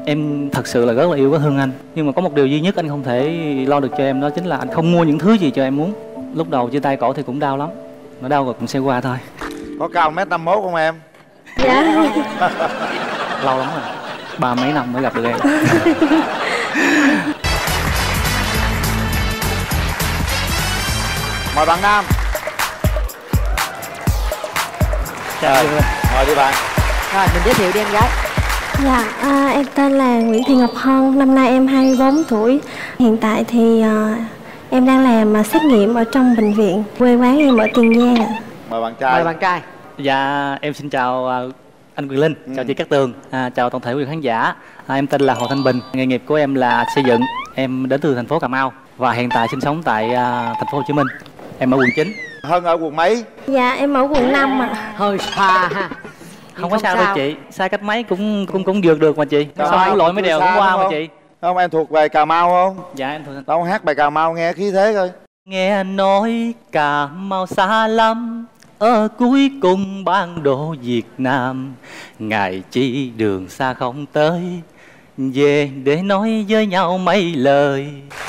Em thật sự là rất là yêu cái Hương anh. Nhưng mà có một điều duy nhất anh không thể lo được cho em, đó chính là anh không mua những thứ gì cho em muốn. Lúc đầu chia tay cổ thì cũng đau lắm, nó đau rồi cũng sẽ qua thôi. Có cao 1m51 không em? Dạ. Lâu lắm rồi, 30 mấy năm mới gặp được em. Mời bạn nam. Chào mời đi bạn. Rồi mình giới thiệu đi em gái. Dạ, em tên là Nguyễn Thị Ngọc Hân, năm nay em 24 tuổi. Hiện tại thì em đang làm xét nghiệm ở trong bệnh viện. Quê quán em ở Tiền Giang ạ. Mời bạn trai. Mời bạn trai. Dạ, em xin chào anh Quyền Linh, chào chị Cát Tường, chào toàn thể quý khán giả. Em tên là Hồ Thanh Bình, nghề nghiệp của em là xây dựng. Em đến từ thành phố Cà Mau và hiện tại sinh sống tại thành phố Hồ Chí Minh. Em ở quận 9. Hân ở quận mấy? Dạ, em ở quận 5 ạ. Hơi xa ha. Không có sao đâu chị, xa cách mấy cũng vượt được mà chị. Sao lội mấy đèo cũng qua mà chị. Không, em thuộc về Cà Mau không? Dạ em thuộc. Đâu hát bài Cà Mau nghe khí thế coi. Nghe nói Cà Mau xa lắm, ở cuối cùng bản đồ Việt Nam. Ngày chi đường xa không tới, về để nói với nhau mấy lời.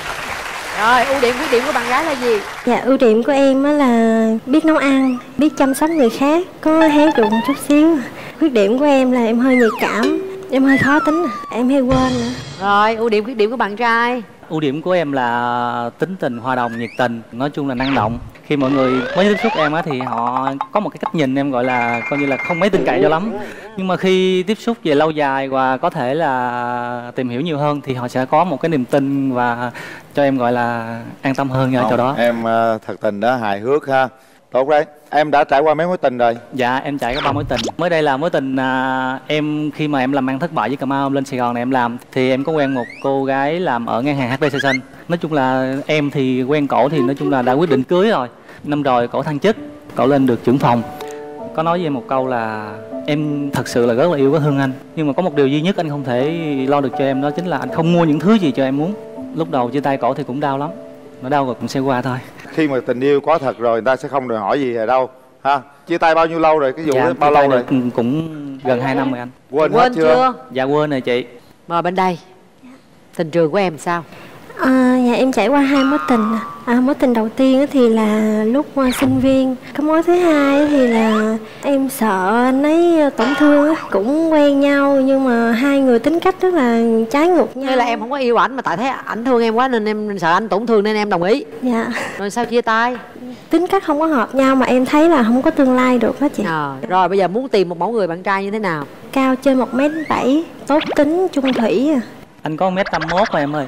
Rồi, ưu điểm khuyết điểm của bạn gái là gì? Dạ, ưu điểm của em á là biết nấu ăn, biết chăm sóc người khác, có héo rụng một chút xíu. Khuyết điểm của em là em hơi nhạy cảm, em hơi khó tính, em hay quên nữa. Rồi, ưu điểm khuyết điểm của bạn trai? Ưu điểm của em là tính tình hòa đồng, nhiệt tình, nói chung là năng động. Khi mọi người mới tiếp xúc em á thì họ có một cái cách nhìn em gọi là coi như là không mấy tin cậy cho lắm. Nhưng mà khi tiếp xúc về lâu dài và có thể là tìm hiểu nhiều hơn thì họ sẽ có một cái niềm tin và cho em gọi là an tâm hơn ở chỗ đó. Em thật tình đó, hài hước ha. Tốt đấy. Em đã trải qua mấy mối tình rồi? Dạ em trải qua 3 mối tình. Mới đây là mối tình em khi mà em làm ăn thất bại với Cà Mau, em lên Sài Gòn này em làm thì em có quen một cô gái làm ở ngân hàng HB Station. Nói chung là em thì quen cổ thì nói chung là đã quyết định cưới rồi. Năm rồi cổ thăng chức, cổ lên được trưởng phòng. Có nói với em một câu là em thật sự là rất là yêu cái Hương anh. Nhưng mà có một điều duy nhất anh không thể lo được cho em, đó chính là anh không mua những thứ gì cho em muốn. Lúc đầu chia tay cổ thì cũng đau lắm, nó đau rồi cũng sẽ qua thôi. Khi mà tình yêu có thật rồi người ta sẽ không đòi hỏi gì ở đâu ha. Chia tay bao nhiêu lâu rồi? Cái vụ dạ, đó bao lâu rồi? Cũng gần 2 năm rồi anh. Quên hết chưa? Dạ quên rồi chị. Mời bên đây. Tình trường của em sao? Dạ em trải qua 2 mối tình. Mối tình đầu tiên thì là lúc sinh viên. Cái mối thứ hai thì là em sợ anh ấy tổn thương, cũng quen nhau nhưng mà hai người tính cách rất là trái ngược nhau. Hay là em không có yêu ảnh mà tại thấy ảnh thương em quá nên em sợ anh tổn thương nên em đồng ý? Dạ. Rồi sao chia tay? Tính cách không có hợp nhau mà em thấy là không có tương lai được đó chị. Rồi bây giờ muốn tìm một mẫu người bạn trai như thế nào? Cao trên 1m7, tốt tính, trung thủy. Anh có 1m51 mà em ơi.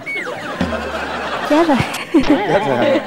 Chết rồi. Chết rồi.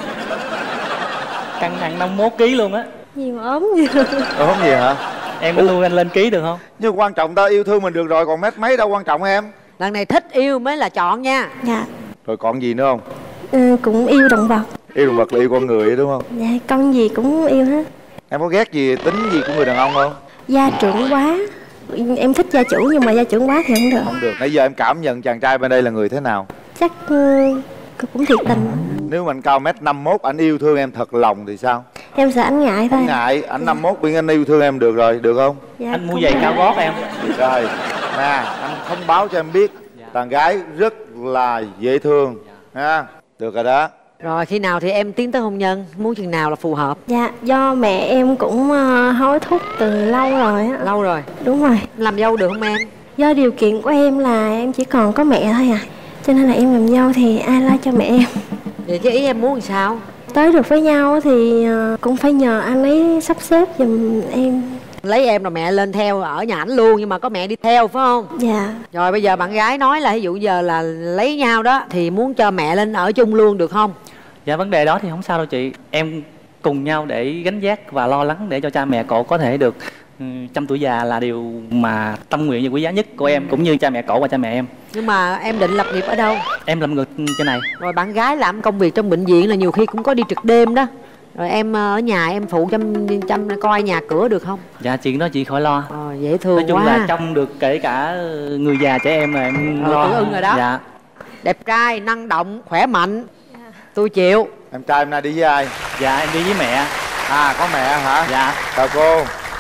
Cân nặng 51kg luôn á. Gì mà ốm gì. Ốm gì hả? Em có nuôi anh lên ký được không? Nhưng quan trọng ta yêu thương mình được rồi, còn mét mấy đâu quan trọng em. Lần này thích yêu mới là chọn nha. Dạ. Rồi còn gì nữa không? Cũng yêu động vật. Yêu động vật là yêu con người đúng không? Dạ, con gì cũng yêu hết. Em có ghét gì, tính gì của người đàn ông không? Gia trưởng quá. Em thích gia chủ nhưng mà gia trưởng quá thì không được. Không được. Nãy giờ em cảm nhận chàng trai bên đây là người thế nào? Chắc cũng thiệt tình. Nếu mà anh cao 1m51, anh yêu thương em thật lòng thì sao? Em sợ anh ngại thôi. Không ngại, anh 51 biên anh yêu thương em được rồi, được không? Dạ, anh mua giày cao gót em. Rồi, nè, anh thông báo cho em biết đàn gái rất là dễ thương ha. Được rồi đó. Rồi khi nào thì em tiến tới hôn nhân? Muốn chừng nào là phù hợp? Dạ, do mẹ em cũng hối thúc từ lâu rồi á. Lâu rồi. Đúng rồi. Làm dâu được không em? Do điều kiện của em là em chỉ còn có mẹ thôi à, cho nên là em làm dâu thì ai lo cho mẹ em. Vậy cái ý em muốn làm sao? Tới được với nhau thì cũng phải nhờ anh ấy sắp xếp giùm em. Lấy em rồi mẹ lên theo ở nhà ảnh luôn, nhưng mà có mẹ đi theo phải không? Dạ. Rồi bây giờ bạn gái nói là ví dụ giờ là lấy nhau đó thì muốn cho mẹ lên ở chung luôn được không? Dạ vấn đề đó thì không sao đâu chị. Em cùng nhau để gánh vác và lo lắng để cho cha mẹ cậu có thể được trăm tuổi già là điều mà tâm nguyện và quý giá nhất của em cũng như cha mẹ cậu và cha mẹ em. Nhưng mà em định lập nghiệp ở đâu? Em làm người trên này. Rồi bạn gái làm công việc trong bệnh viện là nhiều khi cũng có đi trực đêm đó. Rồi em ở nhà em phụ chăm coi nhà cửa được không? Dạ chuyện đó chị khỏi lo. Dễ thương quá. Nói chung là trông được kể cả người già trẻ em là em lo. Tự ưng rồi đó. Dạ. Đẹp trai, năng động, khỏe mạnh. Tôi chịu. Em trai hôm nay đi với ai? Dạ em đi với mẹ. À có mẹ hả? Dạ. Chào cô.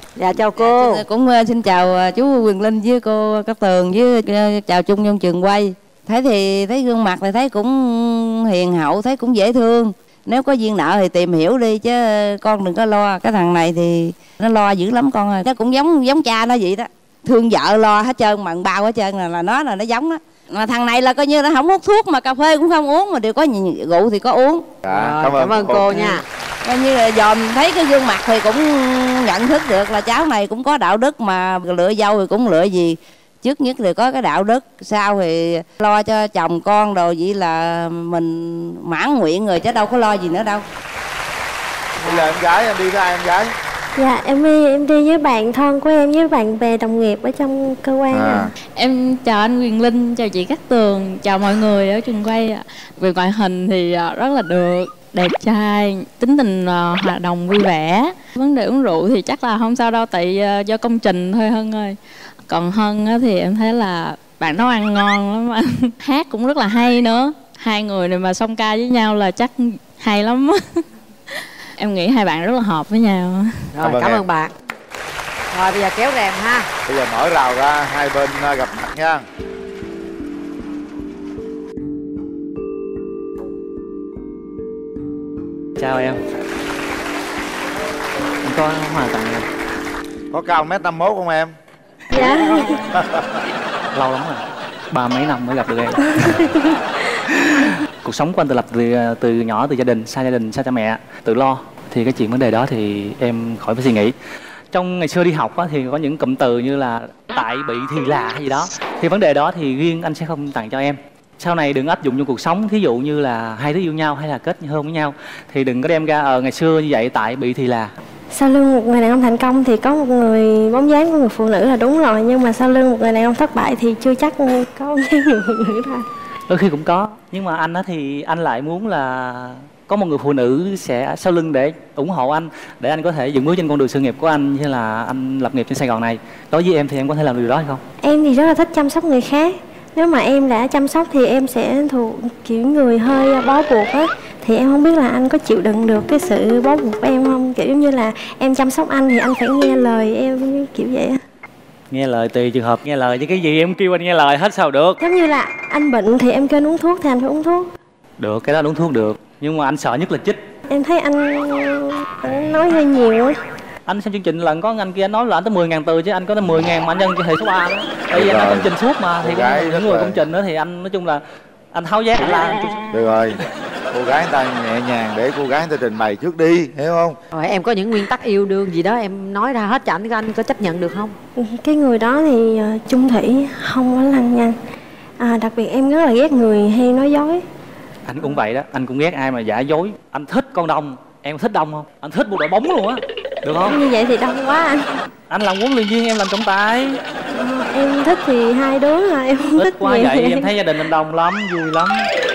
Dạ chào cô. Cũng xin chào chú Quyền Linh với cô Cát Tường với chào chung trong trường quay. Thấy gương mặt thì thấy cũng hiền hậu, thấy cũng dễ thương. Nếu có duyên nợ thì tìm hiểu đi chứ con đừng có lo. Cái thằng này thì nó lo dữ lắm con ơi. Nó cũng giống cha nó vậy đó. Thương vợ lo hết trơn, mận bao hết trơn là nó giống đó. Mà thằng này là coi như nó không hút thuốc mà cà phê cũng không uống, mà đều có rượu thì có uống. Cảm ơn cô nha. Coi như là dòm thấy cái gương mặt thì cũng nhận thức được là cháu này cũng có đạo đức, mà lựa dâu thì cũng lựa gì. Trước nhất thì có cái đạo đức, sau thì lo cho chồng con đồ, vậy là mình mãn nguyện rồi chứ đâu có lo gì nữa đâu. Bây giờ em gái, em đi với ai em gái? Dạ em đi với bạn thân của em với bạn bè đồng nghiệp ở trong cơ quan. Em chào anh Quyền Linh, chào chị Cát Tường, chào mọi người ở trường quay. Về ngoại hình thì rất là được, đẹp trai, tính tình hòa đồng vui vẻ. Vấn đề uống rượu thì chắc là không sao đâu, tại do công trình thôi Hân ơi. Còn Hân thì em thấy là bạn nấu ăn ngon lắm anh. Hát cũng rất là hay nữa. Hai người này mà song ca với nhau là chắc hay lắm. Em nghĩ hai bạn rất là hợp với nhau. Rồi cảm ơn bạn. Rồi bây giờ kéo rèm ha. Bây giờ mở rào ra, hai bên gặp mặt nha. Chào em có Hòa tặng em. Có cao 1m51 không em? Dạ. Lâu lắm rồi, 30 mấy năm mới gặp được em. Cuộc sống của anh tự lập từ nhỏ, từ gia đình, xa cha mẹ, tự lo. Thì cái chuyện vấn đề đó thì em khỏi phải suy nghĩ. Trong ngày xưa đi học á, thì có những cụm từ như là tại, bị, thì là hay gì đó. Thì vấn đề đó thì riêng anh sẽ không tặng cho em. Sau này đừng áp dụng trong cuộc sống. Thí dụ như là hai đứa yêu nhau hay là kết hôn với nhau thì đừng có đem ra ngày xưa như vậy, tại, bị, thì là. Sau lưng một người đàn ông thành công thì có một người bóng dáng của người phụ nữ là đúng rồi. Nhưng mà sau lưng một người đàn ông thất bại thì chưa chắc có bóng dáng người phụ nữ thôi. Đôi khi cũng có. Nhưng mà anh á thì anh lại muốn là có một người phụ nữ sẽ sau lưng để ủng hộ anh, để anh có thể dựng bước trên con đường sự nghiệp của anh, như là anh lập nghiệp trên Sài Gòn này. Đối với em thì em có thể làm điều đó hay không? Em thì rất là thích chăm sóc người khác. Nếu mà em đã chăm sóc thì em sẽ thuộc kiểu người hơi bó buộc á. Thì em không biết là anh có chịu đựng được cái sự bó buộc của em không? Kiểu như là em chăm sóc anh thì anh phải nghe lời em, kiểu vậy á. Nghe lời tùy trường hợp, nghe lời chứ cái gì em kêu anh nghe lời hết sao được. Giống như là anh bệnh thì em kêu anh uống thuốc thì anh phải uống thuốc. Được, cái đó uống thuốc được. Nhưng mà anh sợ nhất là chích. Em thấy anh nói hơi nhiều á. Anh xem chương trình lần có anh kia anh nói là anh tới 10.000 từ chứ anh có tới 10.000 mà anh nhân cái hệ số 3 đó. Tại vì anh nói công trình suốt mà, thì những người công trình đó thì anh nói chung là anh tháo giác anh la. Được rồi, cô gái người ta nhẹ nhàng để cô gái người ta trình bày trước đi, hiểu không? Rồi em có những nguyên tắc yêu đương gì đó em nói ra hết cho anh có chấp nhận được không? Cái người đó thì chung thủy, không có lăng nhăng. Đặc biệt em rất là ghét người hay nói dối. Anh cũng vậy đó, anh cũng ghét ai mà giả dối. Anh thích con đông, em thích đông không? Anh thích một đội bóng luôn á, được không? Như vậy thì đông quá anh. Anh làm huấn luyện viên, em làm trọng tài. Em thích thì hai đứa là em không thích quá nhiều. vậy, em thấy gia đình anh đông lắm, vui lắm.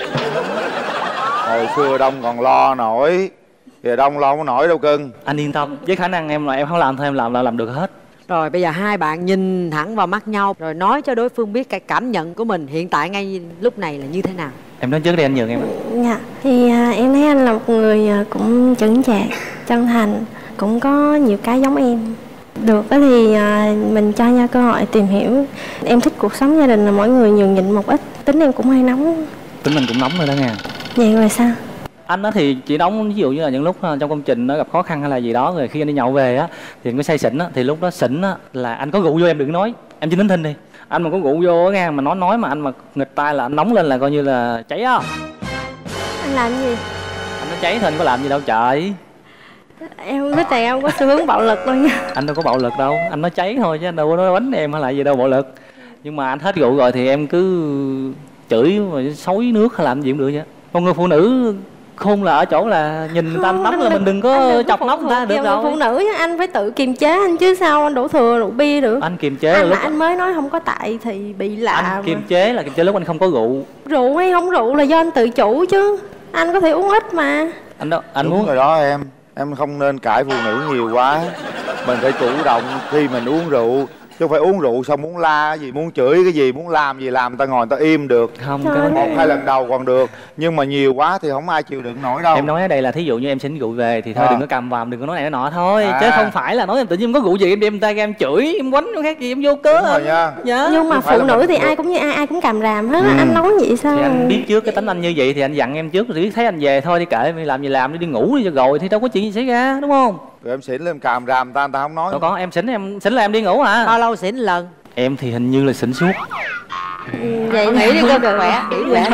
Hồi xưa đông còn lo nổi, giờ đông lo không có nổi đâu cưng. Anh yên tâm, với khả năng em là em không làm thôi, em làm được hết. Rồi bây giờ hai bạn nhìn thẳng vào mắt nhau rồi nói cho đối phương biết cái cảm nhận của mình hiện tại ngay lúc này là như thế nào. Em nói trước đi, anh nhường em. Dạ, thì em thấy anh là một người cũng chững chạc, chân thành, cũng có nhiều cái giống em. Được thì mình cho nhau cơ hội tìm hiểu. Em thích cuộc sống gia đình là mỗi người nhường nhịn một ít. Tính em cũng hay nóng. Tính mình cũng nóng rồi đó nha. Vậy rồi sao? Anh đó thì chỉ nóng ví dụ như là những lúc trong công trình nó gặp khó khăn hay là gì đó, rồi khi anh đi nhậu về á thì anh có say xỉn á, thì lúc đó xỉn á là anh có rượu vô em đừng nói, em chỉ nín thinh đi. Anh mà có rượu vô á nghe mà nói mà anh mà nghịch tai là anh nóng lên là coi như là cháy á. Anh làm gì? Anh nói cháy thôi, anh có làm gì đâu trời. Em không biết đàn ông có xu hướng bạo lực đâu nha. Anh đâu có bạo lực đâu, anh nói cháy thôi chứ anh đâu có nói đánh em hay là gì đâu bạo lực. Nhưng mà anh hết rượu rồi thì em cứ chửi rồi xối nước hay làm gì cũng được vậy. Con người phụ nữ khôn là ở chỗ là nhìn người ta nóng là mình đừng có chọc nóc người ta được đâu. Phụ nữ chứ anh phải tự kiềm chế anh chứ sao anh đổ thừa rượu bia được. Anh kiềm chế anh lúc anh mới nói không có tại thì bị lạ. Anh kiềm chế là kiềm chế lúc anh không có rượu. Rượu hay không rượu là do anh tự chủ chứ. Anh có thể uống ít mà. Anh đâu anh đúng muốn rồi đó em không nên cãi phụ nữ nhiều quá. Mình phải chủ động khi mình uống rượu chứ không phải uống rượu xong muốn la cái gì, muốn chửi cái gì, muốn làm gì làm, người ta ngồi người ta im được. Không, Trời cái vấn Một đề hai lần đầu còn được, nhưng mà nhiều quá thì không ai chịu đựng nổi đâu. em nói ở đây là thí dụ như em xin rượu về thì thôi đừng có cầm vào, đừng có nói này nói nọ thôi, chứ không phải là nói em tự nhiên có rượu gì em đem tay ra em chửi em quánh khác gì em vô cớ. Đúng rồi nha. Dạ. Nhưng mà Không phải phụ là nữ mình- thì ai cũng như ai cũng càm ràm hết. Anh nói vậy sao? Thì anh biết trước cái tính anh như vậy thì anh dặn em trước rồi, thấy anh về thôi đi kệ em làm gì làm, đi ngủ đi cho rồi thì đâu có chuyện gì xảy ra, đúng không? Rồi em xỉn lên càm ràm người ta không nói. Đâu có, em xỉn là em đi ngủ hả? Bao lâu xỉn lần? Em thì hình như là xỉn suốt. Vậy Nghĩ đi cơ khỏe, nghĩ khỏe.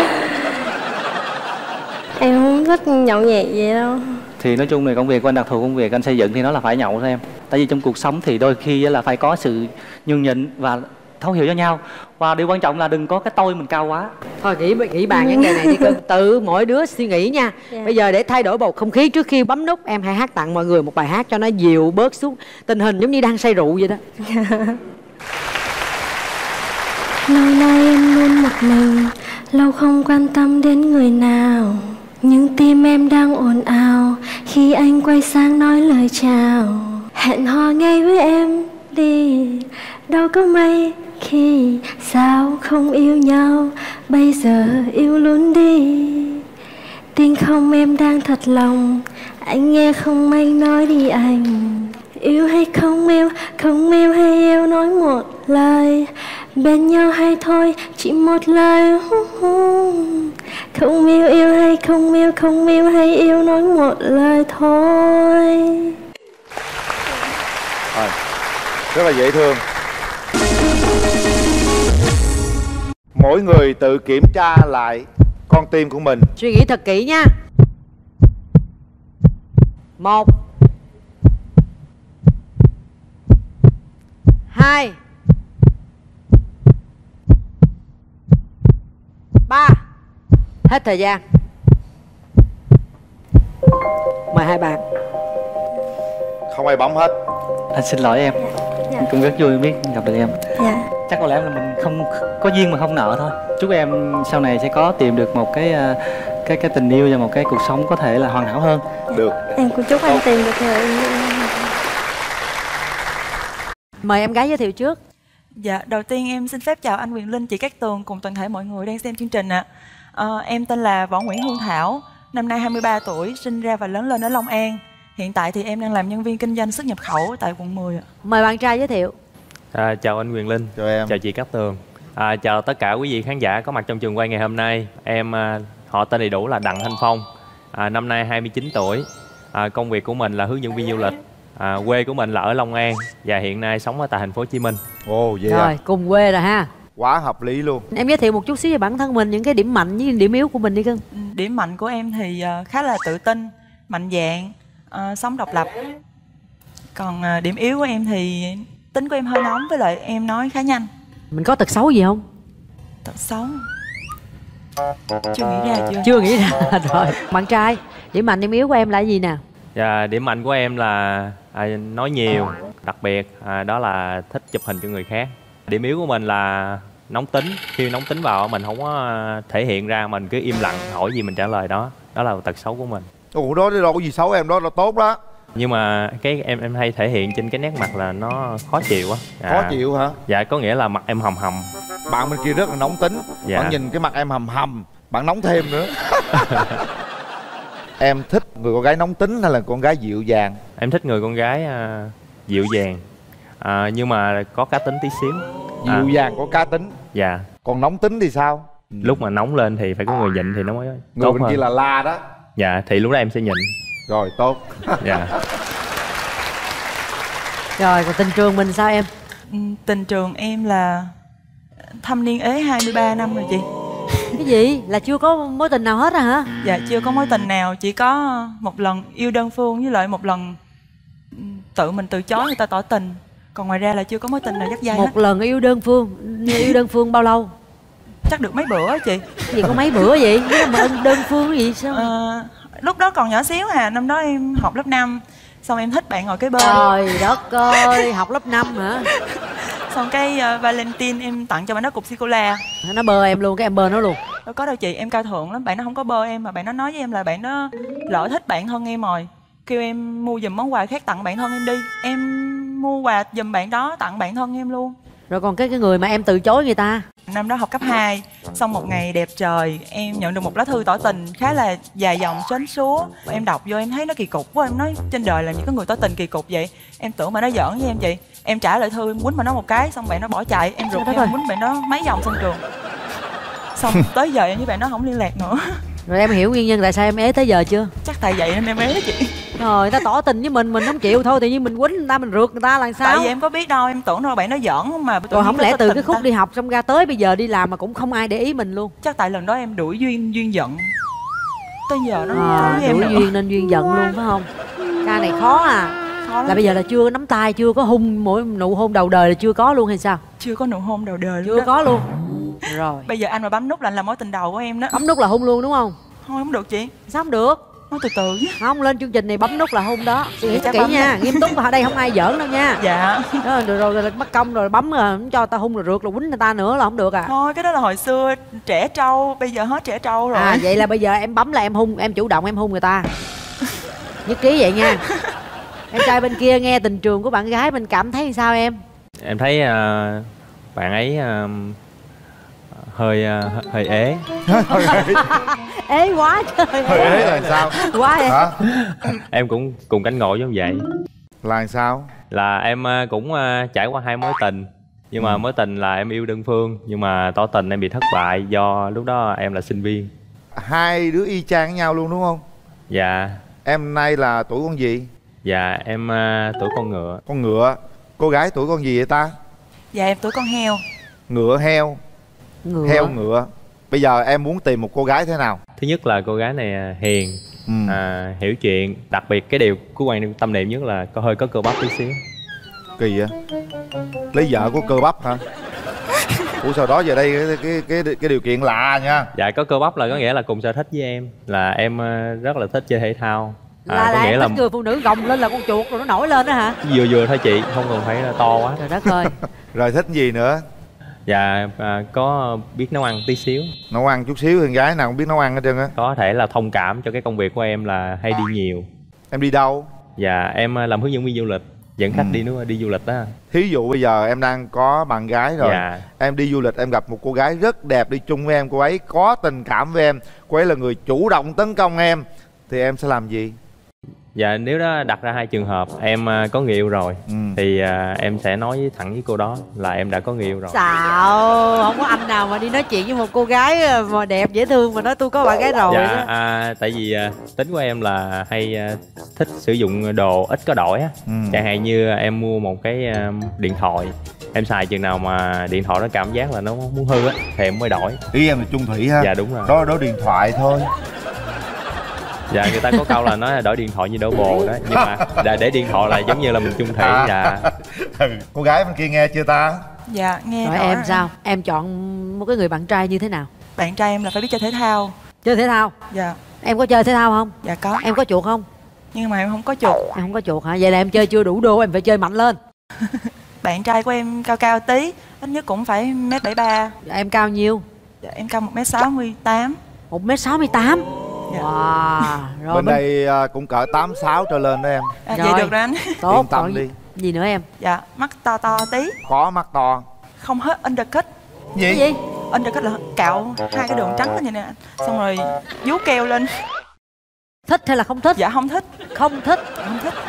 em không thích nhậu nhẹt vậy đâu. Thì nói chung là công việc của anh, đặc thù công việc anh xây dựng thì nó là phải nhậu thôi em. Tại vì trong cuộc sống thì đôi khi là phải có sự nhường nhịn và thấu hiểu cho nhau. Và điều quan trọng là đừng có cái tôi mình cao quá. Thôi nghĩ bàn vấn đề này đi cưng. Tự mỗi đứa suy nghĩ nha. Dạ. Bây giờ để thay đổi bầu không khí, trước khi bấm nút em hãy hát tặng mọi người một bài hát cho nó dịu bớt xuống tình hình giống như đang say rượu vậy đó. Lâu nay em luôn một mình, lâu không quan tâm đến người nào. Nhưng tim em đang ồn ào khi anh quay sang nói lời chào. Hẹn hò ngay với em đi, đâu có may khi sao không yêu nhau, bây giờ yêu luôn đi. Tin không em đang thật lòng, anh nghe không anh nói đi anh. Yêu hay không yêu, không yêu hay yêu nói một lời. Bên nhau hay thôi, chỉ một lời. Không yêu yêu hay không yêu, không yêu hay yêu nói một lời thôi. Rồi, rất là dễ thương. Mỗi người tự kiểm tra lại con tim của mình. Suy nghĩ thật kỹ nha. 1 2 3. Hết thời gian. Mời hai bạn. Không ai bấm hết. Anh xin lỗi em. Dạ. Cũng rất vui biết gặp được em. Dạ. Chắc có lẽ là mình không có duyên mà không nợ thôi. Chúc em sau này sẽ có tìm được một cái tình yêu và một cái cuộc sống có thể là hoàn hảo hơn. Được. Em cũng chúc anh tìm được người yêu. Mời em gái giới thiệu trước. Dạ, đầu tiên em xin phép chào anh Quyền Linh, chị Cát Tường cùng toàn thể mọi người đang xem chương trình ạ. Em tên là Võ Nguyễn Hương Thảo, năm nay 23 tuổi, sinh ra và lớn lên ở Long An. Hiện tại thì em đang làm nhân viên kinh doanh xuất nhập khẩu tại quận 10 ạ. Mời bạn trai giới thiệu. Chào anh Quyền Linh, Chào em. chào chị Cát Tường, chào tất cả quý vị khán giả có mặt trong trường quay ngày hôm nay. Em họ tên đầy đủ là Đặng Thanh Phong, năm nay 29 tuổi, công việc của mình là hướng dẫn viên du lịch, quê của mình là ở Long An và hiện nay sống ở tại thành phố Hồ Chí Minh. Ồ, vậy Rồi, à? cùng quê rồi ha. Quá hợp lý luôn. Em giới thiệu một chút xíu về bản thân mình, những cái điểm mạnh với điểm yếu của mình đi cưng. Điểm mạnh của em thì khá là tự tin, mạnh dạn, sống độc lập. Còn điểm yếu của em thì tính của em hơi nóng, với lại em nói khá nhanh. Mình có tật xấu gì không? Tật xấu chưa nghĩ ra chưa? Chưa nghĩ ra. Rồi, bạn trai, điểm mạnh điểm yếu của em là gì nè? Và điểm mạnh của em là nói nhiều, đặc biệt đó là thích chụp hình cho người khác. Điểm yếu của mình là nóng tính, khi nóng tính vào mình không có thể hiện ra, mình cứ im lặng, hỏi gì mình trả lời đó. Đó là tật xấu của mình. Ủa đó đâu có gì xấu em, đó là tốt đó. Nhưng mà cái em hay thể hiện trên cái nét mặt là nó khó chịu á. Khó chịu hả? Dạ, có nghĩa là mặt em hầm hầm. Bạn bên kia rất là nóng tính. Dạ. Bạn nhìn cái mặt em hầm hầm, bạn nóng thêm nữa. Em thích người con gái nóng tính hay là con gái dịu dàng? Em thích người con gái dịu dàng, nhưng mà có cá tính tí xíu. Dịu dàng có cá tính. Dạ. Còn nóng tính thì sao? Lúc mà nóng lên thì phải có người nhịn thì nó mới Người tốt bên hơn. kia là la đó. Dạ, thì lúc đó em sẽ nhịn. Rồi, tốt. Dạ. Rồi, còn tình trường mình sao em? Tình trường em là thâm niên ế 23 năm rồi chị. Cái gì? Là chưa có mối tình nào hết à hả? Dạ, chưa có mối tình nào, chỉ có một lần yêu đơn phương với lại một lần tự mình từ chối người ta tỏ tình. Còn ngoài ra là chưa có mối tình nào dắt dây hết. Một lần yêu đơn phương. Yêu đơn phương bao lâu? Chắc được mấy bữa á chị. Cái gì có mấy bữa vậy? Nếu mà đơn phương cái gì sao? Lúc đó còn nhỏ xíu à, năm đó em học lớp 5. Xong em thích bạn ngồi kế bên. Trời đất ơi, học lớp 5 hả? Xong cái Valentine em tặng cho bạn đó cục sô-cô-la. Nó bơ em luôn, cái em bơ nó luôn. Đâu có đâu chị, em cao thượng lắm. Bạn nó không có bơ em, mà bạn nó nói với em là bạn nó lỡ thích bạn thân em rồi, kêu em mua giùm món quà khác tặng bạn thân em đi. Em mua quà giùm bạn đó, tặng bạn thân em luôn. Rồi còn cái người mà em từ chối người ta? Năm đó học cấp 2, xong một ngày đẹp trời em nhận được một lá thư tỏ tình khá là dài dòng sến súa. Em đọc vô em thấy nó kỳ cục quá, em nói trên đời làm những cái người tỏ tình kỳ cục vậy. Em tưởng mà nó giỡn với em vậy. Em trả lời thư, em quýnh mà nó một cái, xong bạn nó bỏ chạy. Em rụt em quýnh bạn nó mấy vòng sân trường. Xong tới giờ em với bạn nó không liên lạc nữa. Rồi em hiểu nguyên nhân tại sao em ế tới giờ chưa? Chắc tại vậy nên em ế chị. Rồi người ta tỏ tình với mình không chịu thôi, tự nhiên mình quýnh người ta, mình rượt người ta là sao? Tại vì em có biết đâu, em tưởng đâu bạn nó giỡn mà. Rồi không lẽ từ cái khúc đi học xong ra tới bây giờ đi làm mà cũng không ai để ý mình luôn? Chắc tại lần đó em đuổi duyên giận. Tới giờ nó với đuổi em nữa. duyên nên duyên giận luôn phải không? Ca này khó à. Khó lắm. Là bây giờ là chưa nắm tay, chưa có hôn, mỗi nụ hôn đầu đời là chưa có luôn hay sao? Chưa có nụ hôn đầu đời luôn. Chưa có luôn. Rồi Bây giờ anh mà bấm nút là anh là mối tình đầu của em đó. bấm nút là hôn luôn đúng không? Thôi không được chị. Sao không được? Nói từ từ chứ. Không, lên chương trình này bấm nút là hôn đó. Suy nghĩ Chắc kỹ bấm nha, nha. nghiêm túc ở đây không ai giỡn đâu nha. Dạ. Đó, rồi mất công rồi bấm rồi không cho ta hôn rồi rượt rồi quýnh người ta nữa là không được à. Thôi cái đó là hồi xưa trẻ trâu, bây giờ hết trẻ trâu rồi. À vậy là bây giờ em bấm là em hôn, em chủ động em hôn người ta. Nhất trí vậy nha. Em trai bên kia nghe tình trường của bạn gái mình cảm thấy sao em? Em thấy bạn ấy hơi ế. Ế quá trời. Hơi ế là sao? Quá em. Hả? Em cũng cùng cảnh ngộ giống vậy. Là sao? Là em cũng trải qua 2 mối tình. Nhưng mà mối tình là em yêu đơn phương, nhưng mà tỏ tình em bị thất bại do lúc đó em là sinh viên. 2 đứa y chang với nhau luôn đúng không? Dạ. Em nay là tuổi con gì? Dạ em tuổi con ngựa. Con ngựa. Cô gái tuổi con gì vậy ta? Dạ em tuổi con heo. Ngựa heo. Ngựa. Heo ngựa. Bây giờ em muốn tìm một cô gái thế nào? Thứ nhất là cô gái này hiền, hiểu chuyện. Đặc biệt cái điều của quan tâm niệm nhất là hơi có cơ bắp tí xíu. Kỳ vậy? Lấy vợ của cơ bắp hả? Ủa sao đó giờ đây cái điều kiện lạ nha. Dạ có cơ bắp là có nghĩa là cùng sở thích với em. Là em rất là thích chơi thể thao. Là có nghĩa em là thích người phụ nữ gồng lên là con chuột rồi nó nổi lên đó hả? vừa vừa thôi chị, không cần phải là to quá. Trời đất ơi. Rồi thích gì nữa? Dạ có biết nấu ăn tí xíu. Nấu ăn chút xíu, con gái nào cũng biết nấu ăn hết trơn á. Có thể là thông cảm cho cái công việc của em là hay đi nhiều. Em đi đâu? Dạ em làm hướng dẫn viên du lịch, dẫn khách đi du lịch đó. Thí dụ bây giờ em đang có bạn gái rồi. Dạ. Em đi du lịch em gặp một cô gái rất đẹp đi chung với em. Cô ấy có tình cảm với em, cô ấy là người chủ động tấn công em, thì em sẽ làm gì? Dạ nếu đó đặt ra 2 trường hợp, em có người yêu rồi thì em sẽ nói thẳng với cô đó là em đã có người yêu rồi. Sao không có anh nào mà đi nói chuyện với một cô gái mà đẹp dễ thương mà nói tôi có bạn gái rồi? Dạ tại vì tính của em là hay thích sử dụng đồ ít có đổi á. Chẳng hạn như em mua một cái điện thoại, em xài chừng nào mà điện thoại nó cảm giác là nó muốn hư á thì em mới đổi. Ý em là chung thủy ha? Dạ đúng rồi. Đó điện thoại thôi. Dạ người ta có câu là nói là đổi điện thoại như đổi bồ đó, nhưng mà để điện thoại là giống như là mình chung thủy. Dạ. Cô gái bên kia nghe chưa ta? Dạ nghe. Rồi em sao? Em chọn một cái người bạn trai như thế nào? Bạn trai em là phải biết chơi thể thao. Chơi thể thao? Dạ. Em có chơi thể thao không? Dạ có. Em có chuột không? Nhưng mà em không có chuột. Em không có chuột hả? Vậy là em chơi chưa đủ đô, em phải chơi mạnh lên. Bạn trai của em cao cao tí, ít nhất cũng phải 1m73. Em cao nhiêu? Dạ, em cao 1m68. 1m68? Dạ. Wow. Rồi bên đây cũng cỡ 86 trở lên đó em. Vậy được rồi anh. Tốt. Yên tâm đi. Gì nữa em? Dạ mắt to to tí. Có mắt to. Không hết undercut. Gì? Cái gì? Undercut là cạo 2 cái đường trắng như nè, xong rồi vuốt keo lên. Thích hay là không thích? Dạ không thích. Không thích. Không thích.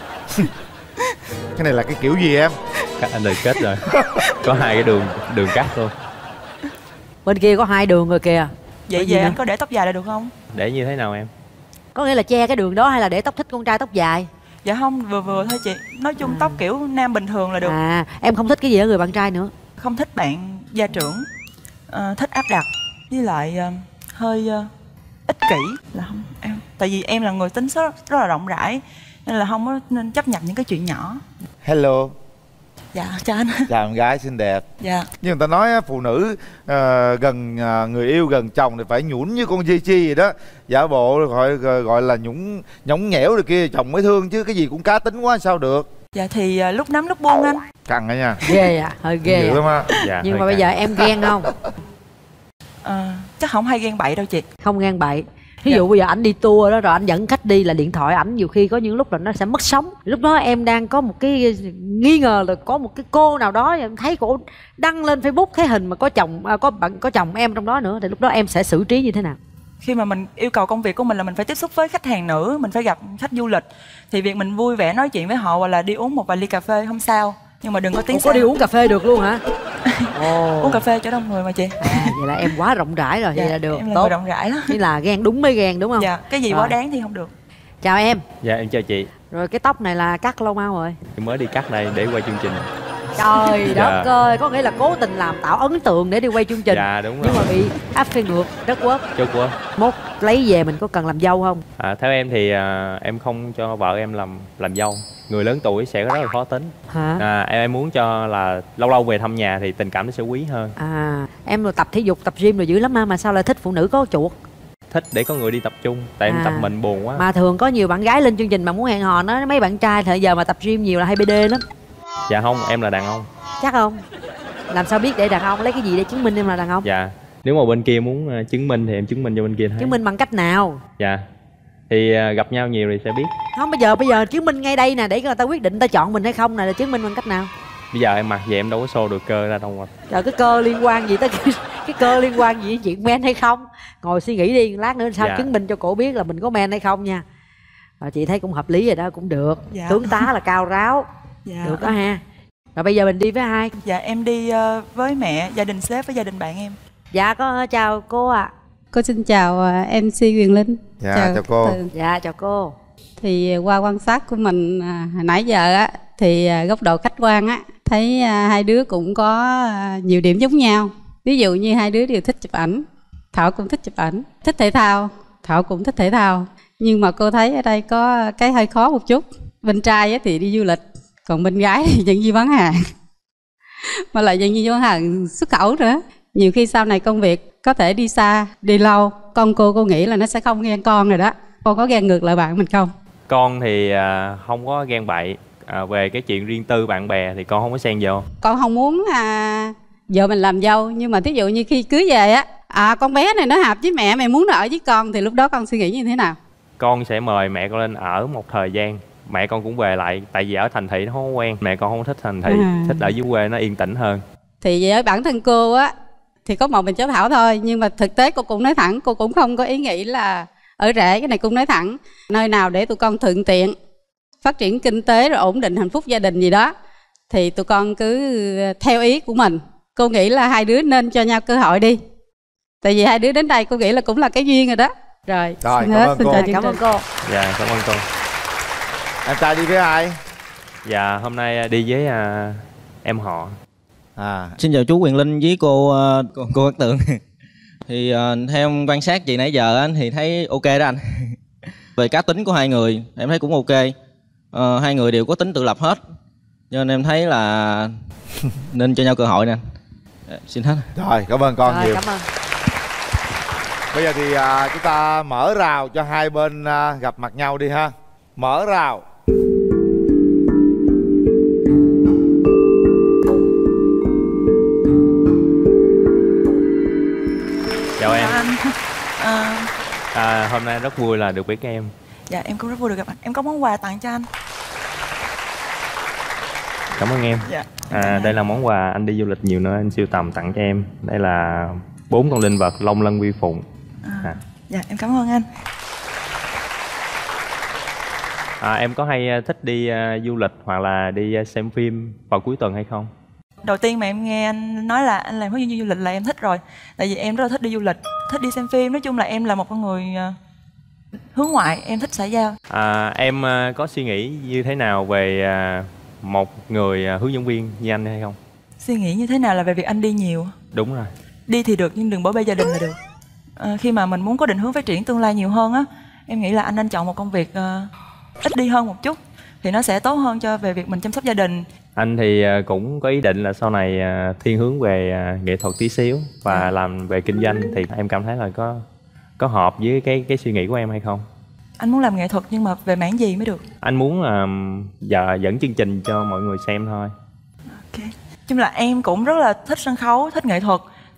Cái này là cái kiểu gì em? Các anh đời kết rồi. Có 2 cái đường cắt luôn. Bên kia có 2 đường rồi kìa. Vậy về anh có để tóc dài là được không? Để như thế nào em? Có nghĩa là che cái đường đó hay là để tóc thích con trai tóc dài? Dạ không, vừa vừa thôi chị. Nói chung tóc kiểu nam bình thường là được. Em không thích cái gì ở người bạn trai nữa? Không thích bạn gia trưởng, thích áp đặt, với lại hơi ích kỷ là không em. Tại vì em là người tính rất là rộng rãi nên là không có nên chấp nhận những cái chuyện nhỏ. Hello. Dạ chào anh. Chào em gái xinh đẹp. Dạ. Nhưng người ta nói phụ nữ gần người yêu gần chồng thì phải nhũn như con Chi Chi vậy đó. Giả bộ gọi là nhõng nhẽo rồi kia chồng mới thương chứ, cái gì cũng cá tính quá sao được. Dạ thì lúc nắm lúc buông anh. Căng đó nha. Ghê à, hơi ghê lắm á. Dạ, nhưng mà bây giờ em ghen không? Chắc không hay ghen bậy đâu chị. Không ghen bậy. Ví dụ bây giờ ảnh đi tour đó rồi ảnh dẫn khách đi là điện thoại ảnh nhiều khi có những lúc là nó sẽ mất sóng. Lúc đó em đang có một cái nghi ngờ là có một cái cô nào đó em thấy cô đăng lên Facebook cái hình mà có chồng có chồng em trong đó nữa, thì lúc đó em sẽ xử trí như thế nào? Khi mà mình yêu cầu công việc của mình là mình phải tiếp xúc với khách hàng nữ, mình phải gặp khách du lịch, thì việc mình vui vẻ nói chuyện với họ hoặc là đi uống một vài ly cà phê không sao, nhưng mà đừng có tiếng có đi uống cà phê được luôn hả? Uống cà phê chỗ đông người mà chị. Vậy là em quá rộng rãi rồi. Vậy là được. Em là tốt, người rộng rãi lắm. Như là ghen đúng mới ghen đúng không? Dạ, cái gì rồi. quá đáng thì không được. Chào em. Dạ em chào chị. Rồi cái tóc này là cắt lâu mau rồi? Em mới đi cắt đây để quay chương trình. Trời đất ơi, có nghĩa là cố tình làm tạo ấn tượng để đi quay chương trình. Dạ đúng rồi. Nhưng mà bị áp phê ngược, rất quất. Chốt quá. Mốt lấy về mình có cần làm dâu không? Theo em thì em không cho vợ em làm dâu. Người lớn tuổi sẽ rất là khó tính. Hả? Em muốn cho là lâu lâu về thăm nhà thì tình cảm nó sẽ quý hơn. Em rồi tập thể dục, tập gym rồi dữ lắm mà sao lại thích phụ nữ có chuột? Thích để có người đi tập chung. Tại em tập mình buồn quá. Mà thường có nhiều bạn gái lên chương trình mà muốn hẹn hò nó, mấy bạn trai thời giờ mà tập gym nhiều là hay BD lắm. Dạ không, em là đàn ông. Chắc không? Làm sao biết để đàn ông, lấy cái gì để chứng minh em là đàn ông? Dạ, nếu mà bên kia muốn chứng minh thì em chứng minh cho bên kia thấy. Chứng minh bằng cách nào? Dạ, thì gặp nhau nhiều thì sẽ biết. Không, bây giờ chứng minh ngay đây nè, để người ta quyết định người ta chọn mình hay không nè, là chứng minh bằng cách nào? Bây giờ em mặc vậy em đâu có show được cơ ra đâu mà. Trời, cái cơ liên quan gì tới cái cơ liên quan gì đến chuyện men hay không? Ngồi suy nghĩ đi, lát nữa sao chứng minh cho cổ biết là mình có men hay không nha. Rồi chị thấy cũng hợp lý rồi đó, cũng được. Tướng tá là cao ráo. Được đó ha. Rồi bây giờ mình đi với ai? Dạ em đi với mẹ, gia đình sếp với gia đình bạn em. Dạ có chào cô ạ. Cô xin chào MC Quyền Linh. Dạ chào cô. Dạ chào cô. Thì qua quan sát của mình hồi nãy giờ á, thì góc độ khách quan á, thấy hai đứa cũng có nhiều điểm giống nhau. Ví dụ như hai đứa đều thích chụp ảnh. Thảo cũng thích chụp ảnh. Thích thể thao, Thảo cũng thích thể thao. Nhưng mà cô thấy ở đây có cái hơi khó một chút. Bên trai á thì đi du lịch, còn bên gái thì dẫn viên bán hàng. Mà lại dẫn viên bán hàng xuất khẩu nữa. Nhiều khi sau này công việc có thể đi xa, đi lâu. Con cô nghĩ là nó sẽ không ghen con rồi đó. Con có ghen ngược lại bạn mình không? Con thì không có ghen bậy. Về cái chuyện riêng tư bạn bè thì con không có xen vô. Con không muốn vợ mình làm dâu. Nhưng mà thí dụ như khi cưới về á, con bé này nó hợp với mẹ muốn nó ở với con, thì lúc đó con suy nghĩ như thế nào? Con sẽ mời mẹ con lên ở một thời gian. Mẹ con cũng về lại. Tại vì ở thành thị nó không có quen. Mẹ con không thích thành thị. Thích ở dưới quê nó yên tĩnh hơn. Thì với bản thân cô á, thì có một mình cháu Thảo thôi. Nhưng mà thực tế cô cũng nói thẳng, cô cũng không có ý nghĩ là ở rể. Cái này cũng nói thẳng, nơi nào để tụi con thuận tiện phát triển kinh tế rồi ổn định hạnh phúc gia đình gì đó thì tụi con cứ theo ý của mình. Cô nghĩ là hai đứa nên cho nhau cơ hội đi. Tại vì hai đứa đến đây cô nghĩ là cũng là cái duyên rồi đó. Rồi cảm ơn cô. Cảm ơn cô. Dạ cảm ơn cô. Em trai đi với ai? Dạ hôm nay đi với em họ. Xin chào chú Quyền Linh với cô Cát Tường. Thì theo quan sát chị nãy giờ anh thì thấy ok đó anh. Về cá tính của hai người em thấy cũng ok. Hai người đều có tính tự lập hết, cho nên em thấy là nên cho nhau cơ hội nè. Xin hết. Rồi cảm ơn con nhiều. Cảm ơn. Bây giờ thì chúng ta mở rào cho hai bên gặp mặt nhau đi ha. Mở rào. Chào em. Anh. Hôm nay rất vui là được biết em. Dạ em cũng rất vui được gặp anh. Em có món quà tặng cho anh. Cảm ơn em. Dạ. Đây là món quà anh đi du lịch nhiều nơi anh sưu tầm tặng cho em. Đây là 4 con linh vật Long Lân Vi Phụng. Dạ em cảm ơn anh. Em có hay thích đi du lịch hoặc là đi xem phim vào cuối tuần hay không? Đầu tiên mà em nghe anh nói là anh làm hướng dẫn viên du lịch là em thích rồi. Tại vì em rất là thích đi du lịch, thích đi xem phim. Nói chung là em là một con người hướng ngoại, em thích xã giao. Em có suy nghĩ như thế nào về một người hướng dẫn viên như anh hay không? Suy nghĩ như thế nào là về việc anh đi nhiều? Đúng rồi. Đi thì được nhưng đừng bỏ bê gia đình là được. Khi mà mình muốn có định hướng phát triển tương lai nhiều hơn á, em nghĩ là anh nên chọn một công việc ít đi hơn một chút thì nó sẽ tốt hơn cho về việc mình chăm sóc gia đình. Anh thì cũng có ý định là sau này thiên hướng về nghệ thuật tí xíu và làm về kinh doanh, thì em cảm thấy là có hợp với cái suy nghĩ của em hay không? Anh muốn làm nghệ thuật nhưng mà về mảng gì mới được? Anh muốn dẫn chương trình cho mọi người xem thôi. Ok. Chung là em cũng rất là thích sân khấu, thích nghệ thuật.